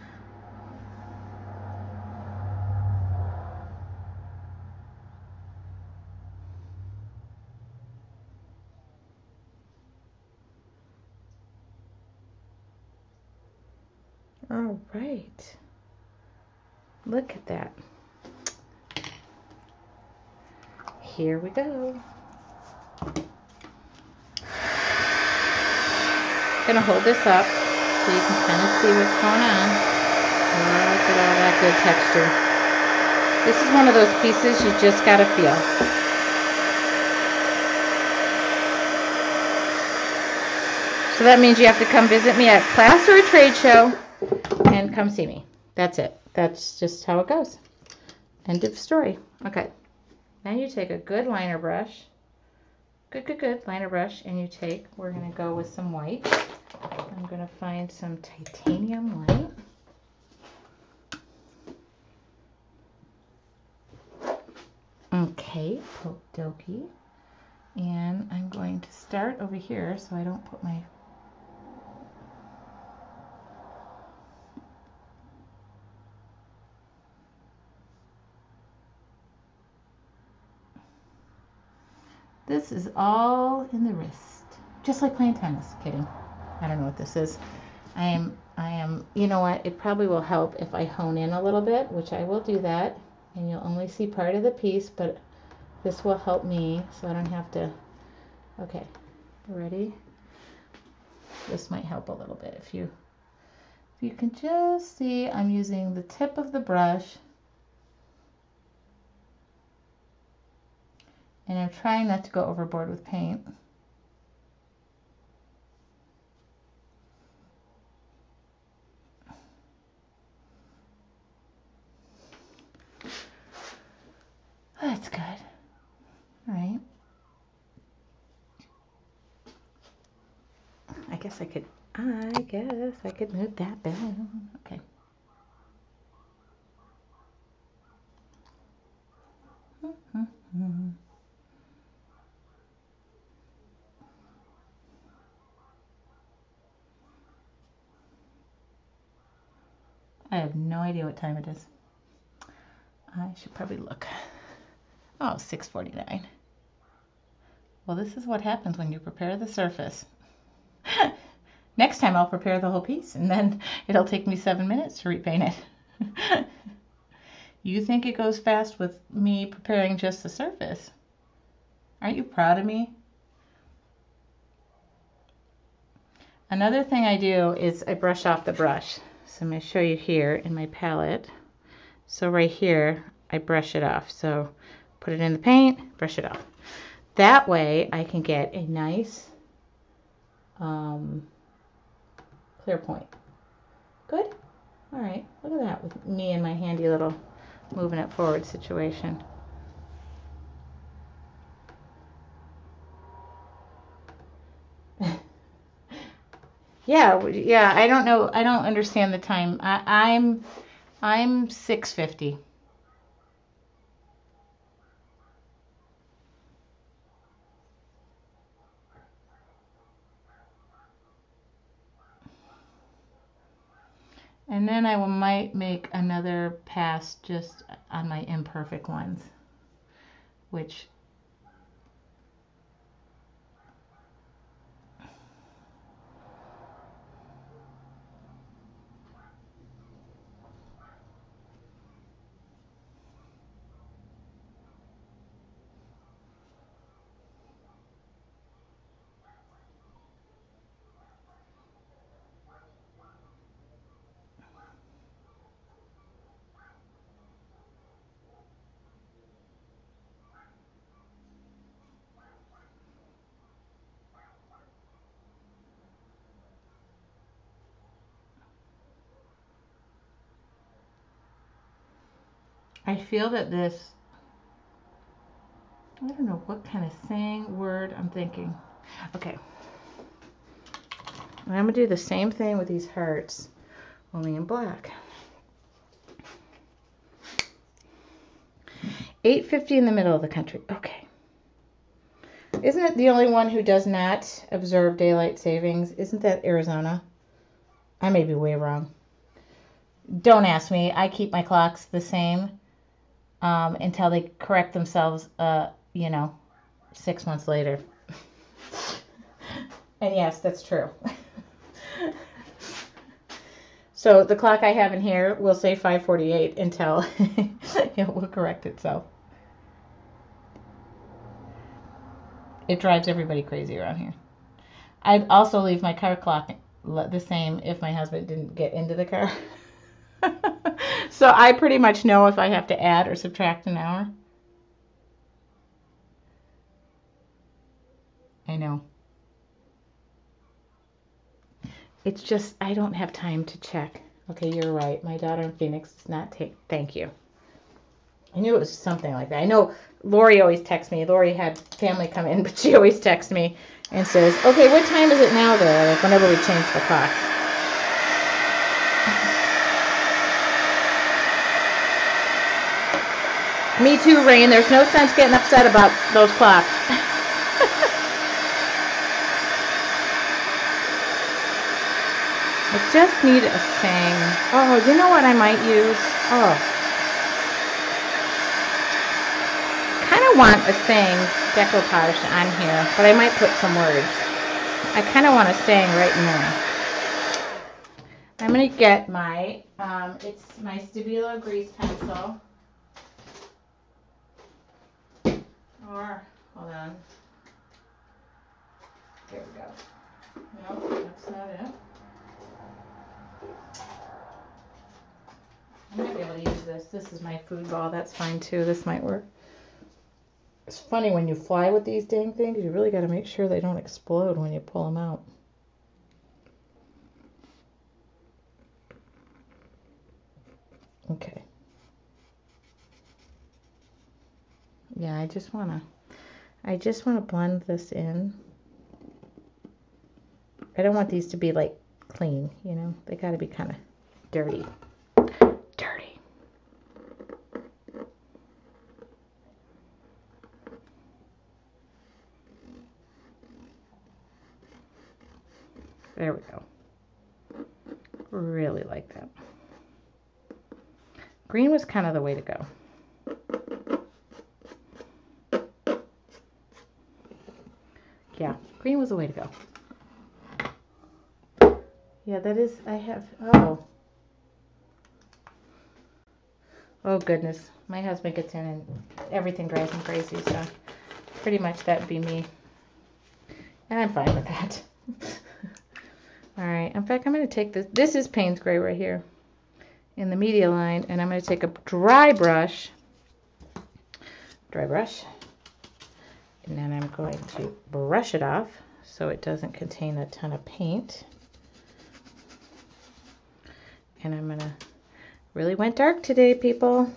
All right. Look at that. Here we go. I'm gonna hold this up so you can kind of see what's going on. Look at all that good texture. This is one of those pieces you just gotta feel. So that means you have to come visit me at class or a trade show and come see me. That's it. That's just how it goes. End of story. Okay. Now you take a good liner brush. Good, good, good liner brush. And you take, we're going to go with some white. I'm going to find some titanium white. Okay, poke dokie. And I'm going to start over here so I don't put my This is all in the wrist, just like playing tennis. Kidding. I don't know what this is. I am, I am, you know what? It probably will help if I hone in a little bit, which I will do that. And you'll only see part of the piece, but this will help me so I don't have to. Okay, ready? This might help a little bit. If you, if you can just see, I'm using the tip of the brush. And I'm trying not to go overboard with paint. That's good. All right. I guess I could, I guess I could move that down. Okay. Mm-hmm. I have no idea what time it is. I should probably look. Oh, six forty-nine. Well, this is what happens when you prepare the surface. Next time I'll prepare the whole piece, and then it'll take me seven minutes to repaint it. You think it goes fast with me preparing just the surface? Aren't you proud of me? Another thing I do is I brush off the brush. So I'm going to show you here in my palette. So right here, I brush it off. So put it in the paint, brush it off. That way I can get a nice um, clear point. Good? All right, look at that with me and my handy little moving it forward situation. Yeah, yeah. I don't know. I don't understand the time. I, I'm, I'm six fifty. And then I will, might make another pass just on my imperfect ones, which I feel that this, I don't know what kind of saying word I'm thinking. Okay. I'm going to do the same thing with these hearts, only in black. eight fifty in the middle of the country. Okay. Isn't it the only one who does not observe daylight savings? Isn't that Arizona? I may be way wrong. Don't ask me. I keep my clocks the same um, until they correct themselves, uh, you know, six months later. And yes, that's true. So the clock I have in here will say five forty-eight until it will correct itself. It drives everybody crazy around here. I'd also leave my car clock the same if my husband didn't get into the car. So I pretty much know if I have to add or subtract an hour. I know. It's just, I don't have time to check. Okay, you're right. My daughter in Phoenix does not take, thank you. I knew it was something like that. I know Lori always texts me. Lori had family come in, but she always texts me and says, okay, what time is it now there? Like whenever we change the clock. Me too, Rain. There's no sense getting upset about those clocks. I just need a saying. Oh, you know what I might use? Oh. kind of want a saying decoupage on here, but I might put some words. I kind of want a saying right in there. I'm going to get my, um, it's my Stabilo grease pencil. Or, hold on. There we go. Nope, that's not it. I might be able to use this. This is my food ball. That's fine too. This might work. It's funny when you fly with these dang things, you really got to make sure they don't explode when you pull them out. Okay. Yeah, I just want to, I just want to blend this in. I don't want these to be like clean, you know, they got to be kind of dirty. Dirty. There we go. Really like that. Green was kind of the way to go. Yeah, green was the way to go. Yeah, that is, I have, oh. Oh goodness, my husband gets in and everything drives him crazy, so pretty much that would be me. And I'm fine with that. All right, in fact, I'm going to take this, this is Payne's Gray right here in the media line, and I'm going to take a dry brush, dry brush, and then I'm going to brush it off so it doesn't contain a ton of paint. And I'm going to, really went dark today, people.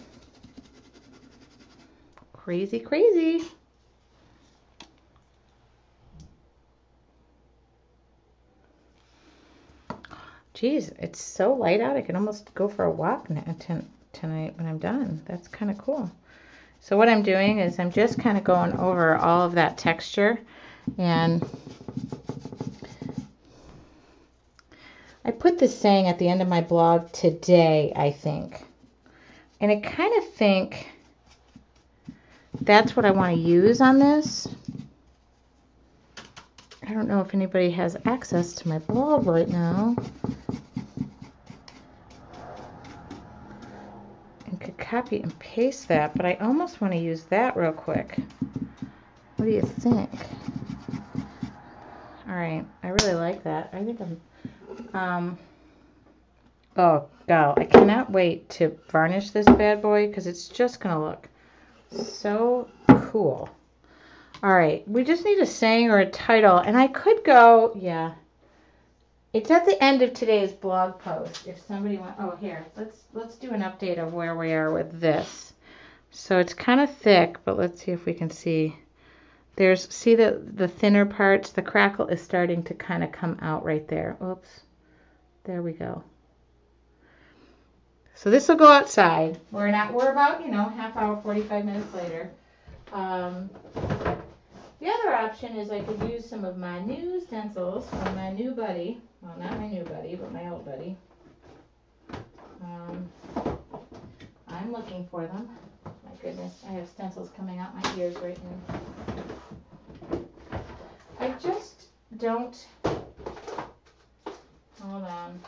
Crazy, crazy. Geez, it's so light out, I can almost go for a walk now, tonight when I'm done. That's kind of cool. So what I'm doing is I'm just kind of going over all of that texture, and I put this saying at the end of my blog today, I think. And I kind of think that's what I want to use on this. I don't know if anybody has access to my blog right now. And could copy and paste that, but I almost want to use that real quick. What do you think? All right, I really like that. I think I'm, um, oh, God, I cannot wait to varnish this bad boy because it's just going to look so cool. All right, we just need a saying or a title, and I could go, yeah. It's at the end of today's blog post. If somebody wants, oh, here, let's let's do an update of where we are with this. So it's kind of thick, but let's see if we can see. There's, see the, the thinner parts? The crackle is starting to kind of come out right there. Oops. There we go. So this will go outside. We're not, we're about, you know, half hour, forty-five minutes later. Um, the other option is I could use some of my new stencils from my new buddy. Well, not my new buddy, but my old buddy. Um, I'm looking for them. My goodness, I have stencils coming out my ears right now. I just don't, hold on.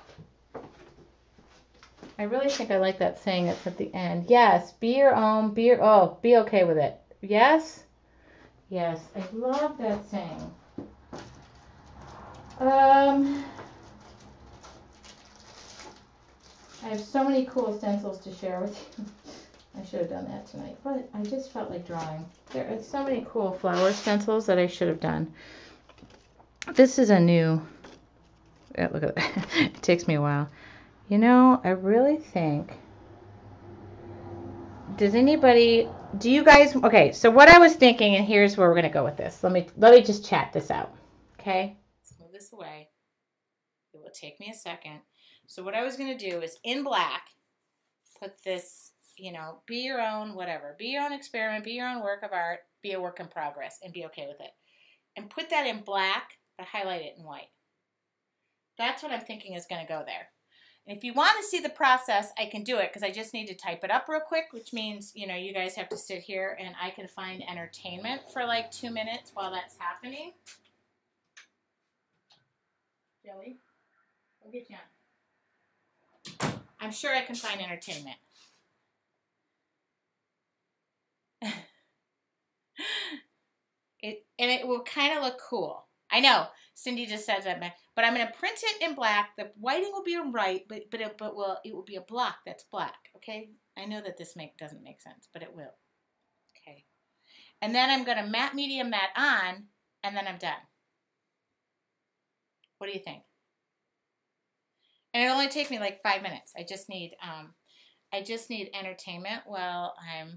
I really think I like that saying that's at the end. Yes, be your own, be your, oh, be okay with it. Yes? Yes, I love that saying. Um, I have so many cool stencils to share with you. I should have done that tonight, but I just felt like drawing. There are so many cool flower stencils that I should have done. This is a new, yeah, look at that. It takes me a while. You know, I really think, does anybody, do you guys, okay, so what I was thinking, and here's where we're going to go with this. Let me, let me just chat this out, okay? Let's move this away. It will take me a second. So what I was going to do is in black, put this, you know, be your own, whatever. Be your own experiment, be your own work of art, be a work in progress, and be okay with it. And put that in black, but highlight it in white. That's what I'm thinking is going to go there. And if you want to see the process, I can do it because I just need to type it up real quick, which means, you know, you guys have to sit here and I can find entertainment for like two minutes while that's happening. Joey, go get John. I'm sure I can find entertainment. It, and it will kind of look cool. I know, Cindy just said that, but I'm going to print it in black. The whiting will be in white, but but it but will it will be a block that's black. Okay, I know that this make doesn't make sense, but it will. Okay, and then I'm going to matte medium matte on, and then I'm done. What do you think? And it'll only take me like five minutes. I just need um, I just need entertainment while I'm.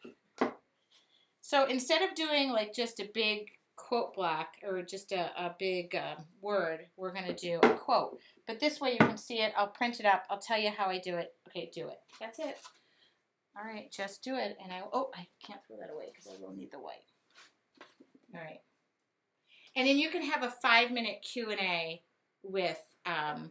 So instead of doing like just a big quote block or just a, a big uh, word, we're going to do a quote. But this way you can see it. I'll print it up. I'll tell you how I do it. Okay, do it. That's it. All right, just do it. And I, oh, I can't throw that away because I will need the white. All right. And then you can have a five minute Q and A with, um,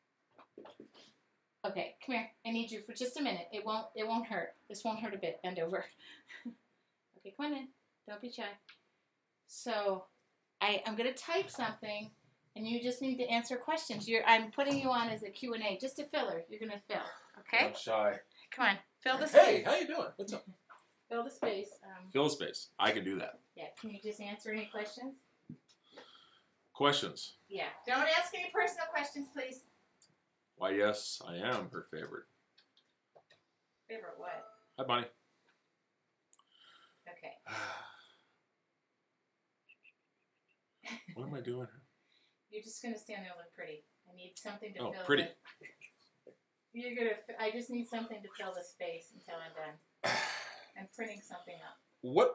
okay, come here. I need you for just a minute. It won't, it won't hurt. This won't hurt a bit. Bend over. Okay, come on in. Don't be shy. So I, I'm going to type something, and you just need to answer questions. You're, I'm putting you on as a Q and A, just a filler. You're going to fill, okay? I'm shy. Come on, fill the space. Hey, how you doing? What's up? Fill the space. Um, Fill the space. I can do that. yeah, can you just answer any questions? Questions? Yeah. Don't ask any personal questions, please. Why, yes, I am her favorite. Favorite what? Hi, Bonnie. Okay. What am I doing? You're just going to stand there and look pretty. I need something to Oh, fill pretty. The, you're gonna. I just need something to fill the space until I'm done. I'm printing something up. What?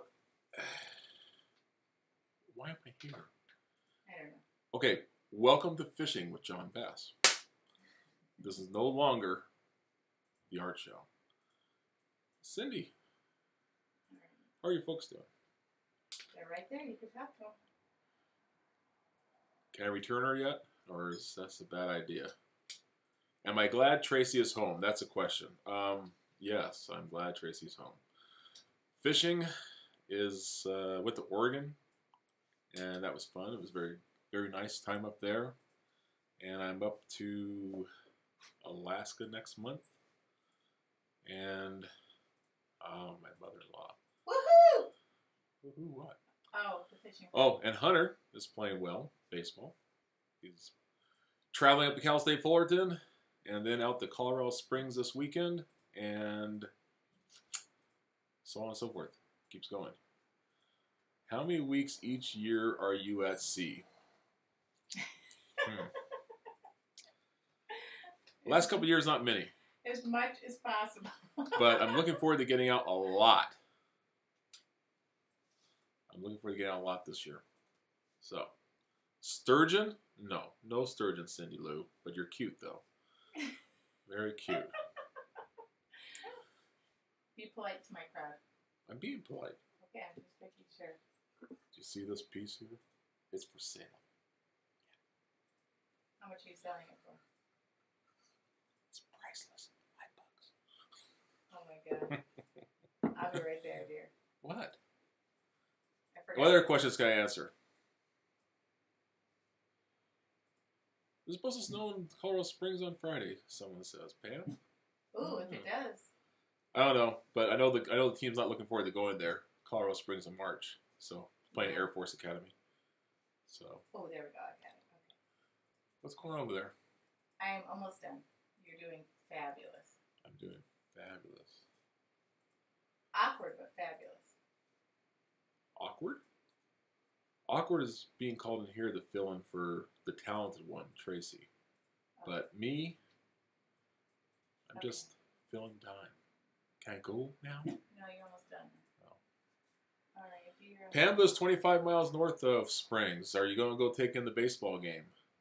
Why am I here? I don't know. Okay, welcome to Fishing with John Bass. This is no longer the art show. Cindy, how are you folks doing? They're right there. You can talk to them. Can I return her yet? Or is that a bad idea? Am I glad Tracy is home? That's a question. Um, yes, I'm glad Tracy's home. Fishing is uh, with the Oregon, and that was fun. It was very, very nice time up there. And I'm up to Alaska next month. And oh, my mother-in-law. Woohoo! Woohoo! What? Oh, the fishing. Oh, and Hunter is playing well baseball. He's traveling up to Cal State Fullerton, and then out to Colorado Springs this weekend, and so on and so forth. Keeps going. How many weeks each year are you at sea? Hmm. The last couple of years, not many. As much as possible. But I'm looking forward to getting out a lot. I'm looking forward to getting out a lot this year. So, sturgeon? No. No sturgeon, Cindy Lou. But you're cute, though. Very cute. Be polite to my crowd. I'm being polite. Okay, I'm just making sure. Do you see this piece here? It's for sale. How much are you selling it for? It's priceless. Five bucks. Oh my god. I'll be right there, dear. What? I forgot. What other questions can I answer? It's supposed to snow in Colorado Springs on Friday, someone says. Pam? Ooh, if it does. I don't know, but I know the I know the team's not looking forward to going there. Colorado Springs in March, so playing Air Force Academy. So. Oh, there we go. I got it. Okay. What's going on over there? I am almost done. You're doing fabulous. I'm doing fabulous. Awkward, but fabulous. Awkward? Awkward is being called in here to fill in for the talented one, Tracy. Okay. But me, I'm Okay. just filling time. Can I go now? No, you're almost done. No. All right. Do your Pam lives twenty-five miles north of Springs. Are you going to go take in the baseball game?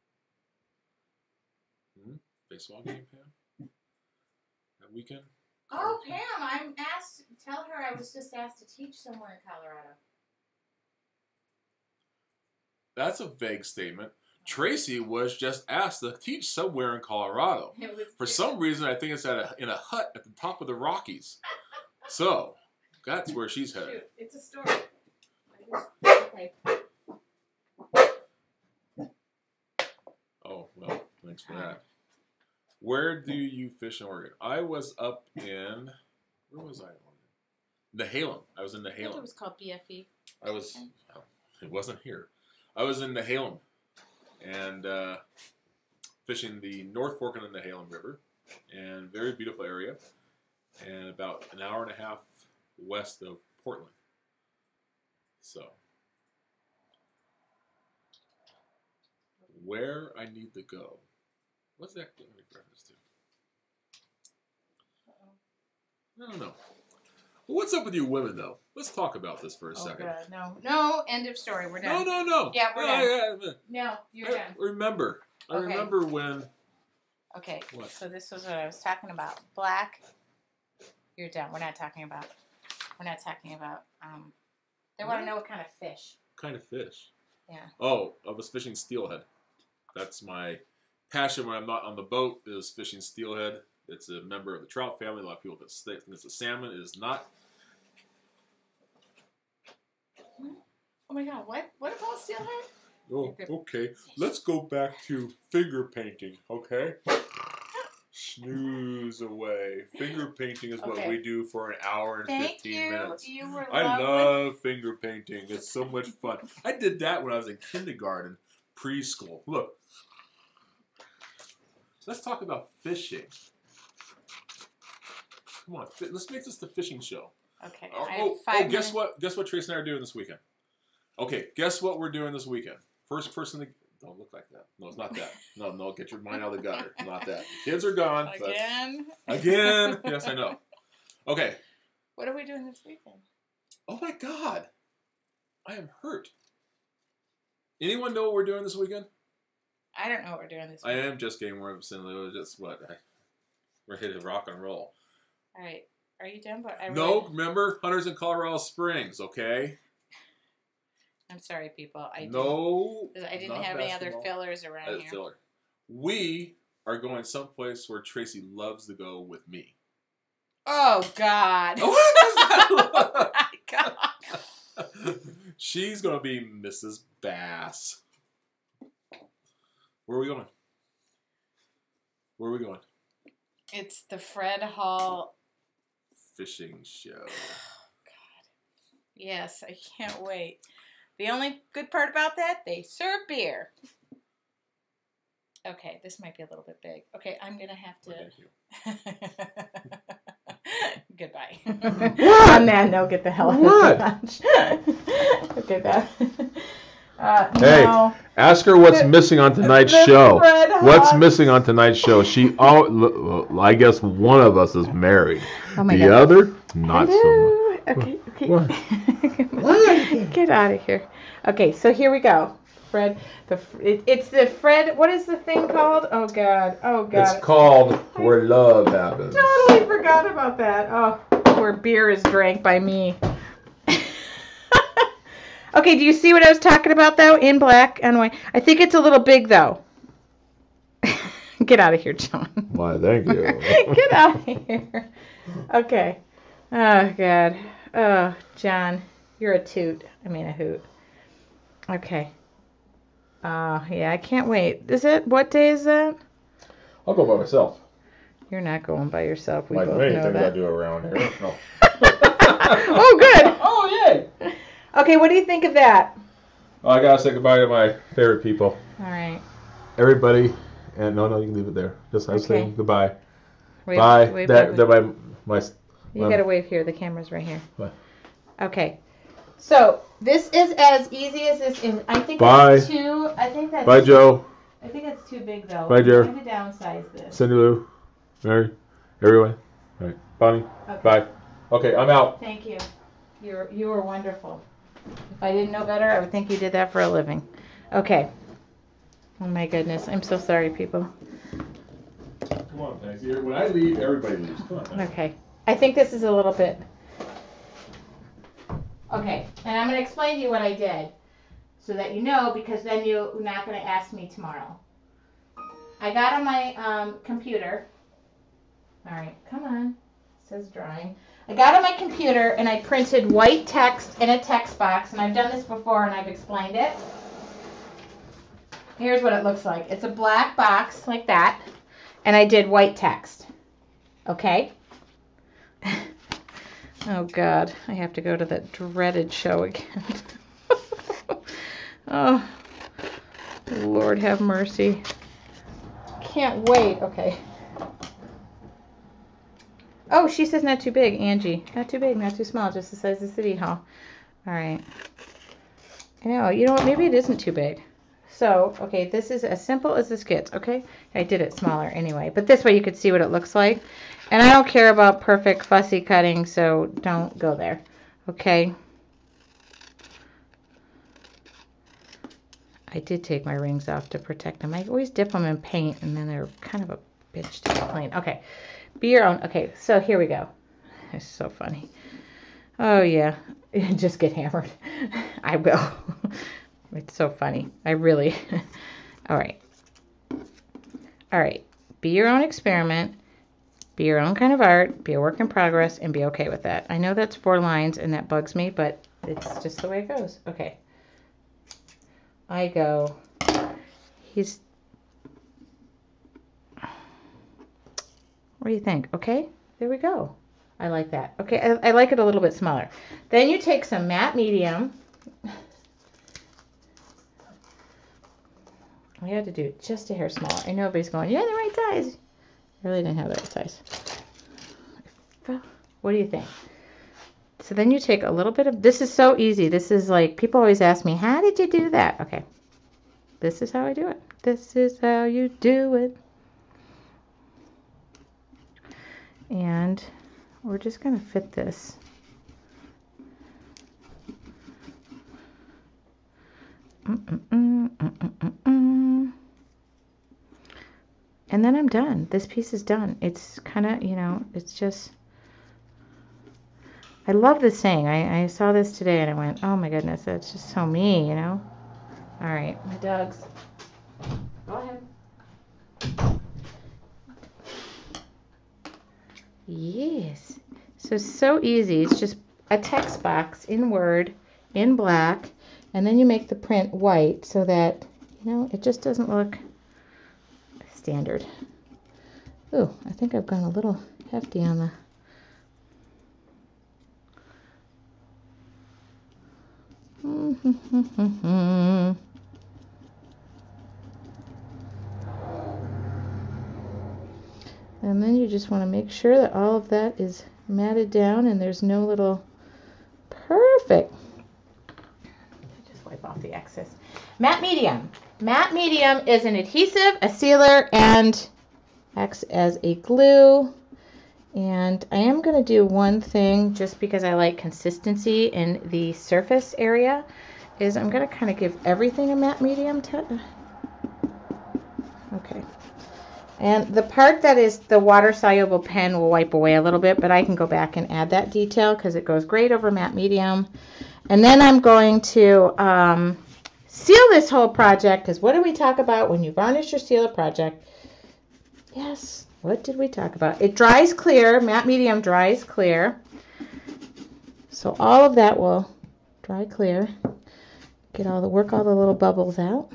Hmm? Baseball game, Pam? That weekend? Oh, Pam, I'm asked. Tell her I was just asked to teach somewhere in Colorado. That's a vague statement. Tracy was just asked to teach somewhere in Colorado. It was, For some reason, I think it's at a, in a hut at the top of the Rockies. So, that's where she's headed. Shoot, it's a story. Okay. Oh, well, thanks for that. Where do you fish in Oregon? I was up in, where was I in Oregon? Nehalem. I was in I think it Nehalem. was called B F E. I was, oh, it wasn't here. I was in Nehalem and uh, fishing the North Fork of the Nehalem River, and very beautiful area, and about an hour and a half west of Portland. So, where I need to go. What's that in reference to? I don't know. Well, what's up with you women, though? Let's talk about this for a Oh, second. God. No, no, end of story. We're No, done. no, no. Yeah, we're no, done. yeah, yeah. No, you're I done. remember. I Okay. remember when. Okay, What? so this was what I was talking about. Black. You're done. We're not talking about. We're not talking about. Um, they want to know what kind of fish. Kind of fish. Yeah. Oh, I was fishing steelhead. That's my passion when I'm not on the boat, is fishing steelhead. It's a member of the trout family. A lot of people that think it's a salmon. It is not. Oh my God! What? What about steelhead? Oh, okay. Let's go back to finger painting, okay? Snooze away. Finger painting is what Okay. we do for an hour and Thank fifteen you. minutes. You were I lovely. love finger painting. It's so much fun. I did that when I was in kindergarten, preschool. Look. Let's talk about fishing. Come on, fi- let's make this the fishing show. Okay. Oh, I have oh, five oh, guess minutes. what? Guess what Trace and I are doing this weekend? Okay, guess what we're doing this weekend? First person to... Don't look like that. No, it's not that. No, no, get your mind out of the gutter. Not that. Kids are gone. but- Again. Again. Yes, I know. Okay. What are we doing this weekend? Oh my God. I am hurt. Anyone know what we're doing this weekend? I don't know what we're doing this I weekend. am just getting more of a just what? I, we're hitting rock and roll. All right. Are you done? But I No, really- remember, Hunters in Colorado Springs, okay? I'm sorry, people. I No. didn't, I didn't not have any other basketball. fillers around Uh, here. filler. We are going someplace where Tracy loves to go with me. Oh God! What does that Oh look? my God! She's going to be Missus Bass. Where are we going? Where are we going? It's the Fred Hall. Fishing show. Yes, I can't wait. The only good part about that, they serve beer. Okay, this might be a little bit big. Okay, I'm gonna have Well, to. thank you. Goodbye. On that note, get the hell out What? of the lunch. Okay, that. Uh, Hey, no. ask her what's The- missing on tonight's the show. Fred What's Haas. missing on tonight's show? She, oh, I guess one of us is married. Oh my the God. other, not so Hello. much. Okay, okay. What? What? Get out of here. Okay, so here we go. Fred, the it, it's the Fred. What is the thing called? Oh God. Oh God. It's called Where Love Happens. Totally forgot about that. Oh, where beer is drank by me. Okay, do you see what I was talking about though? In black and white. I think it's a little big though. Get out of here, John. Why, thank you. Get out of here. Okay. Oh God. Oh, John, you're a toot. I mean a hoot. Okay. Oh, yeah, I can't wait. Is it? What day is that? I'll go by myself. You're not going by yourself. We Like both many know things I that. do around here. No. Oh, good. Oh, yay. Okay, what do you think of that? Well, I gotta say goodbye to my favorite people. All right. Everybody, and no, no, you can leave it there. Just I was Okay. saying goodbye. Wave, Bye. wave, That, wave. that my my. You um, gotta wave here. The camera's right here. What? Okay. So this is as easy as this is. I think Bye. that's too. I think that's. Bye, Joe. I think that's too big though. Bye, Jared. I'm going to downsize this. Cindy Lou. Mary. Everyone. All right. Bonnie. Okay. Bye. Okay, I'm out. Thank you. You're you were wonderful. If I didn't know better, I would think you did that for a living. Okay. Oh my goodness. I'm so sorry, people. Come on, Nancy. When I leave, everybody leaves. Come on. Nancy. Okay. I think this is a little bit. Okay. And I'm going to explain to you what I did so that you know, because then you're not going to ask me tomorrow. I got on my um, computer. All right. Come on. It says drawing. I got on my computer and I printed white text in a text box. And I've done this before and I've explained it. Here's what it looks like. It's a black box like that. And I did white text. Okay? Oh, God. I have to go to that dreaded show again. Oh, Lord have mercy. Can't wait. Okay. Oh, she says not too big, Angie. Not too big, not too small, just the size of City Hall. All right. I know. You know what? Maybe it isn't too big. So, okay, this is as simple as this gets, okay? I did it smaller anyway, but this way you could see what it looks like. And I don't care about perfect fussy cutting, so don't go there, okay? I did take my rings off to protect them. I always dip them in paint, and then they're kind of a bitch to clean. Okay, be your own. Okay, so here we go. It's so funny. Oh, yeah, just get hammered. I will. It's so funny. I really. All right. All right. Be your own experiment. Be your own kind of art. Be a work in progress and be okay with that. I know that's four lines and that bugs me, but it's just the way it goes. Okay. I go. He's. What do you think? Okay. There we go. I like that. Okay. I, I like it a little bit smaller. Then you take some matte medium. I had to do it just a hair smaller. I know everybody's going, yeah, the right size. I really didn't have the right size. What do you think? So then you take a little bit of, this is so easy. This is like, people always ask me, how did you do that? Okay. This is how I do it. This is how you do it. And we're just going to fit this. Mm-mm-mm, mm-mm-mm. And then I'm done. This piece is done. It's kind of, you know, it's just, I love this saying. I, I saw this today and I went, oh my goodness, that's just so me, you know? All right, my dogs. Go ahead. Yes. So, so easy. It's just a text box in Word, in black, and then you make the print white so that, you know, it just doesn't look standard. Ooh, I think I've gone a little hefty on the... And then you just want to make sure that all of that is matted down and there's no little... Perfect. Just wipe off the excess. Matte medium. Matte medium is an adhesive, a sealer, and acts as a glue. And I am going to do one thing just because I like consistency in the surface area, is I'm going to kind of give everything a matte medium touch. Okay. And the part that is the water-soluble pen will wipe away a little bit, but I can go back and add that detail because it goes great over matte medium. And then I'm going to um, seal this whole project, because what did we talk about when you varnish or seal a project? Yes, what did we talk about? It dries clear. Matte medium dries clear. So all of that will dry clear. Get all the work all the little bubbles out.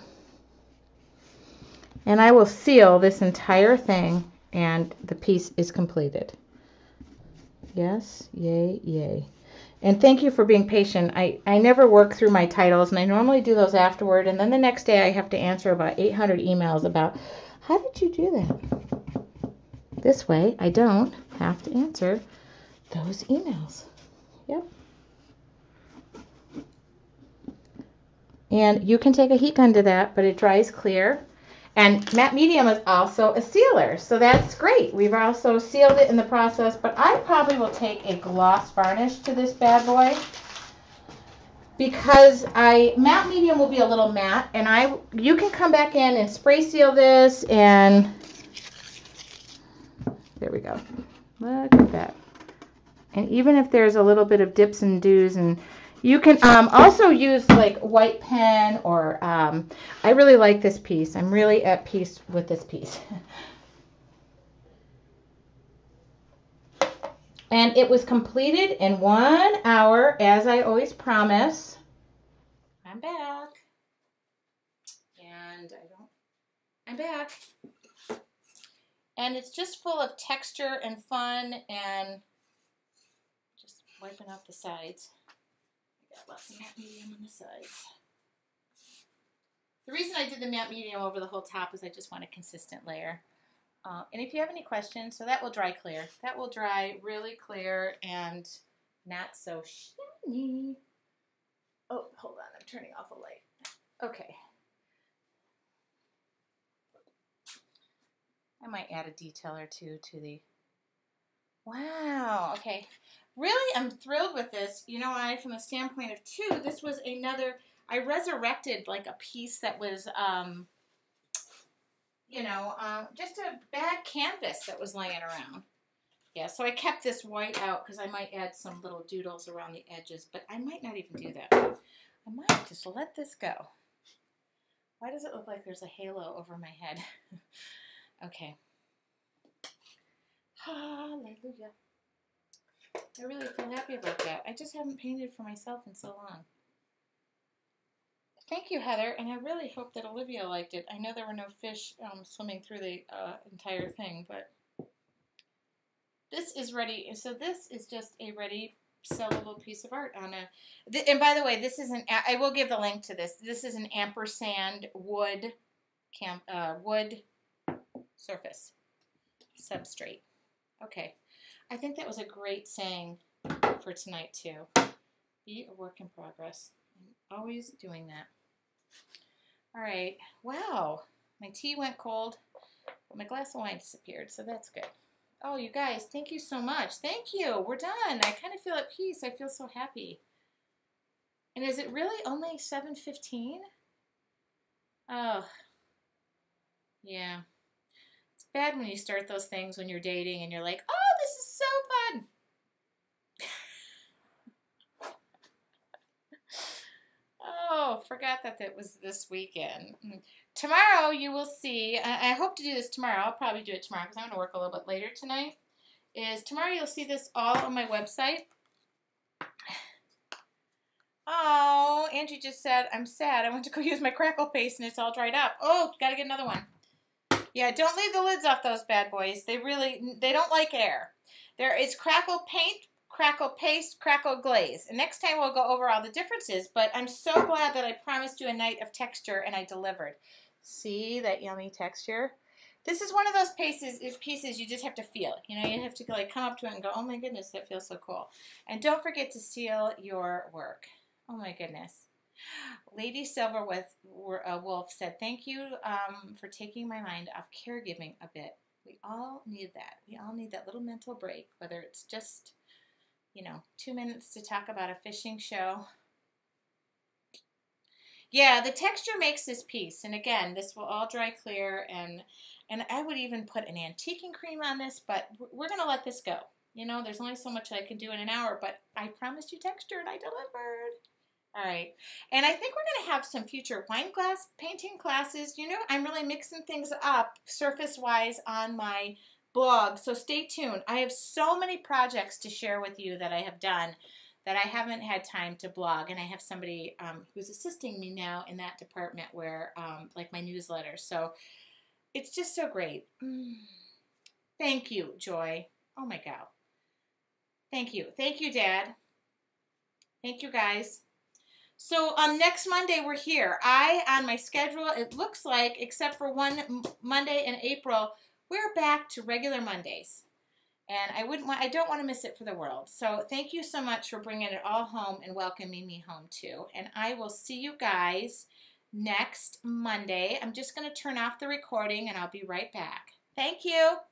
And I will seal this entire thing, and the piece is completed. Yes, yay, yay. And thank you for being patient. I, I never work through my titles, and I normally do those afterward, and then the next day I have to answer about eight hundred emails about, how did you do that? This way, I don't have to answer those emails. Yep. And you can take a heat gun to that, but it dries clear. And matte medium is also a sealer, so that's great. We've also sealed it in the process, but I probably will take a gloss varnish to this bad boy, because I matte medium will be a little matte, and I you can come back in and spray seal this, and there we go. Look at that. And even if there's a little bit of dips and doos, and you can um, also use like white pen, or um, I really like this piece. I'm really at peace with this piece. And it was completed in one hour, as I always promise. I'm back. And I don't, I'm back. And it's just full of texture and fun, and just wiping off the sides. Got lots of matte medium on the sides. The reason I did the matte medium over the whole top is I just want a consistent layer. Uh, and if you have any questions, so that will dry clear. That will dry really clear and not so shiny. Oh, hold on. I'm turning off a light. Okay. I might add a detail or two to the... Wow. Okay. Really, I'm thrilled with this. You know, I, from the standpoint of two, this was another, I resurrected like a piece that was, um, you know, uh, just a bad canvas that was laying around. Yeah, so I kept this white out because I might add some little doodles around the edges, but I might not even do that. I might just let this go. Why does it look like there's a halo over my head? Okay. Hallelujah. I really feel happy about that. I just haven't painted for myself in so long. Thank you, Heather, and I really hope that Olivia liked it. I know there were no fish um, swimming through the uh, entire thing, but this is ready. So this is just a ready sellable piece of art on a. Th and by the way, this is an. I will give the link to this. This is an ampersand wood, camp uh, wood surface substrate. Okay. I think that was a great saying for tonight, too. Be a work in progress. I'm always doing that. All right. Wow. My tea went cold, but my glass of wine disappeared, so that's good. Oh, you guys, thank you so much. Thank you. We're done. I kind of feel at peace. I feel so happy. And is it really only seven fifteen? Oh, yeah. It's bad when you start those things when you're dating and you're like, oh, this is so fun. Oh, forgot that that was this weekend. Tomorrow you will see, I, I hope to do this tomorrow. I'll probably do it tomorrow because I'm going to work a little bit later tonight. Is tomorrow you'll see this all on my website. Oh, Angie just said, I'm sad. I went to go use my crackle paste and it's all dried up. Oh, got to get another one. Yeah, don't leave the lids off those bad boys. They really, they don't like air. There is crackle paint, crackle paste, crackle glaze. And next time we'll go over all the differences, but I'm so glad that I promised you a night of texture and I delivered. See that yummy texture? This is one of those pieces, is pieces you just have to feel. You know, you have to like come up to it and go, oh my goodness, that feels so cool. And don't forget to seal your work. Oh my goodness. Lady Silver with uh, Wolf said, thank you um, for taking my mind off caregiving a bit. We all need that. We all need that little mental break, whether it's just, you know, two minutes to talk about a fishing show. Yeah, the texture makes this piece. And again, this will all dry clear. And, and I would even put an antiquing cream on this, but we're going to let this go. You know, there's only so much I can do in an hour, but I promised you texture and I delivered. All right. And I think we're going to have some future wine glass painting classes. You know, I'm really mixing things up surface-wise on my blog, so stay tuned. I have so many projects to share with you that I have done that I haven't had time to blog, and I have somebody um, who's assisting me now in that department where, um, like my newsletter. So it's just so great. Mm. Thank you, Joy. Oh, my God. Thank you. Thank you, Dad. Thank you, guys. So um, next Monday we're here. I, on my schedule, it looks like, except for one Monday in April, we're back to regular Mondays. And I wouldn't want, I don't want to miss it for the world. So thank you so much for bringing it all home and welcoming me home too. And I will see you guys next Monday. I'm just going to turn off the recording and I'll be right back. Thank you.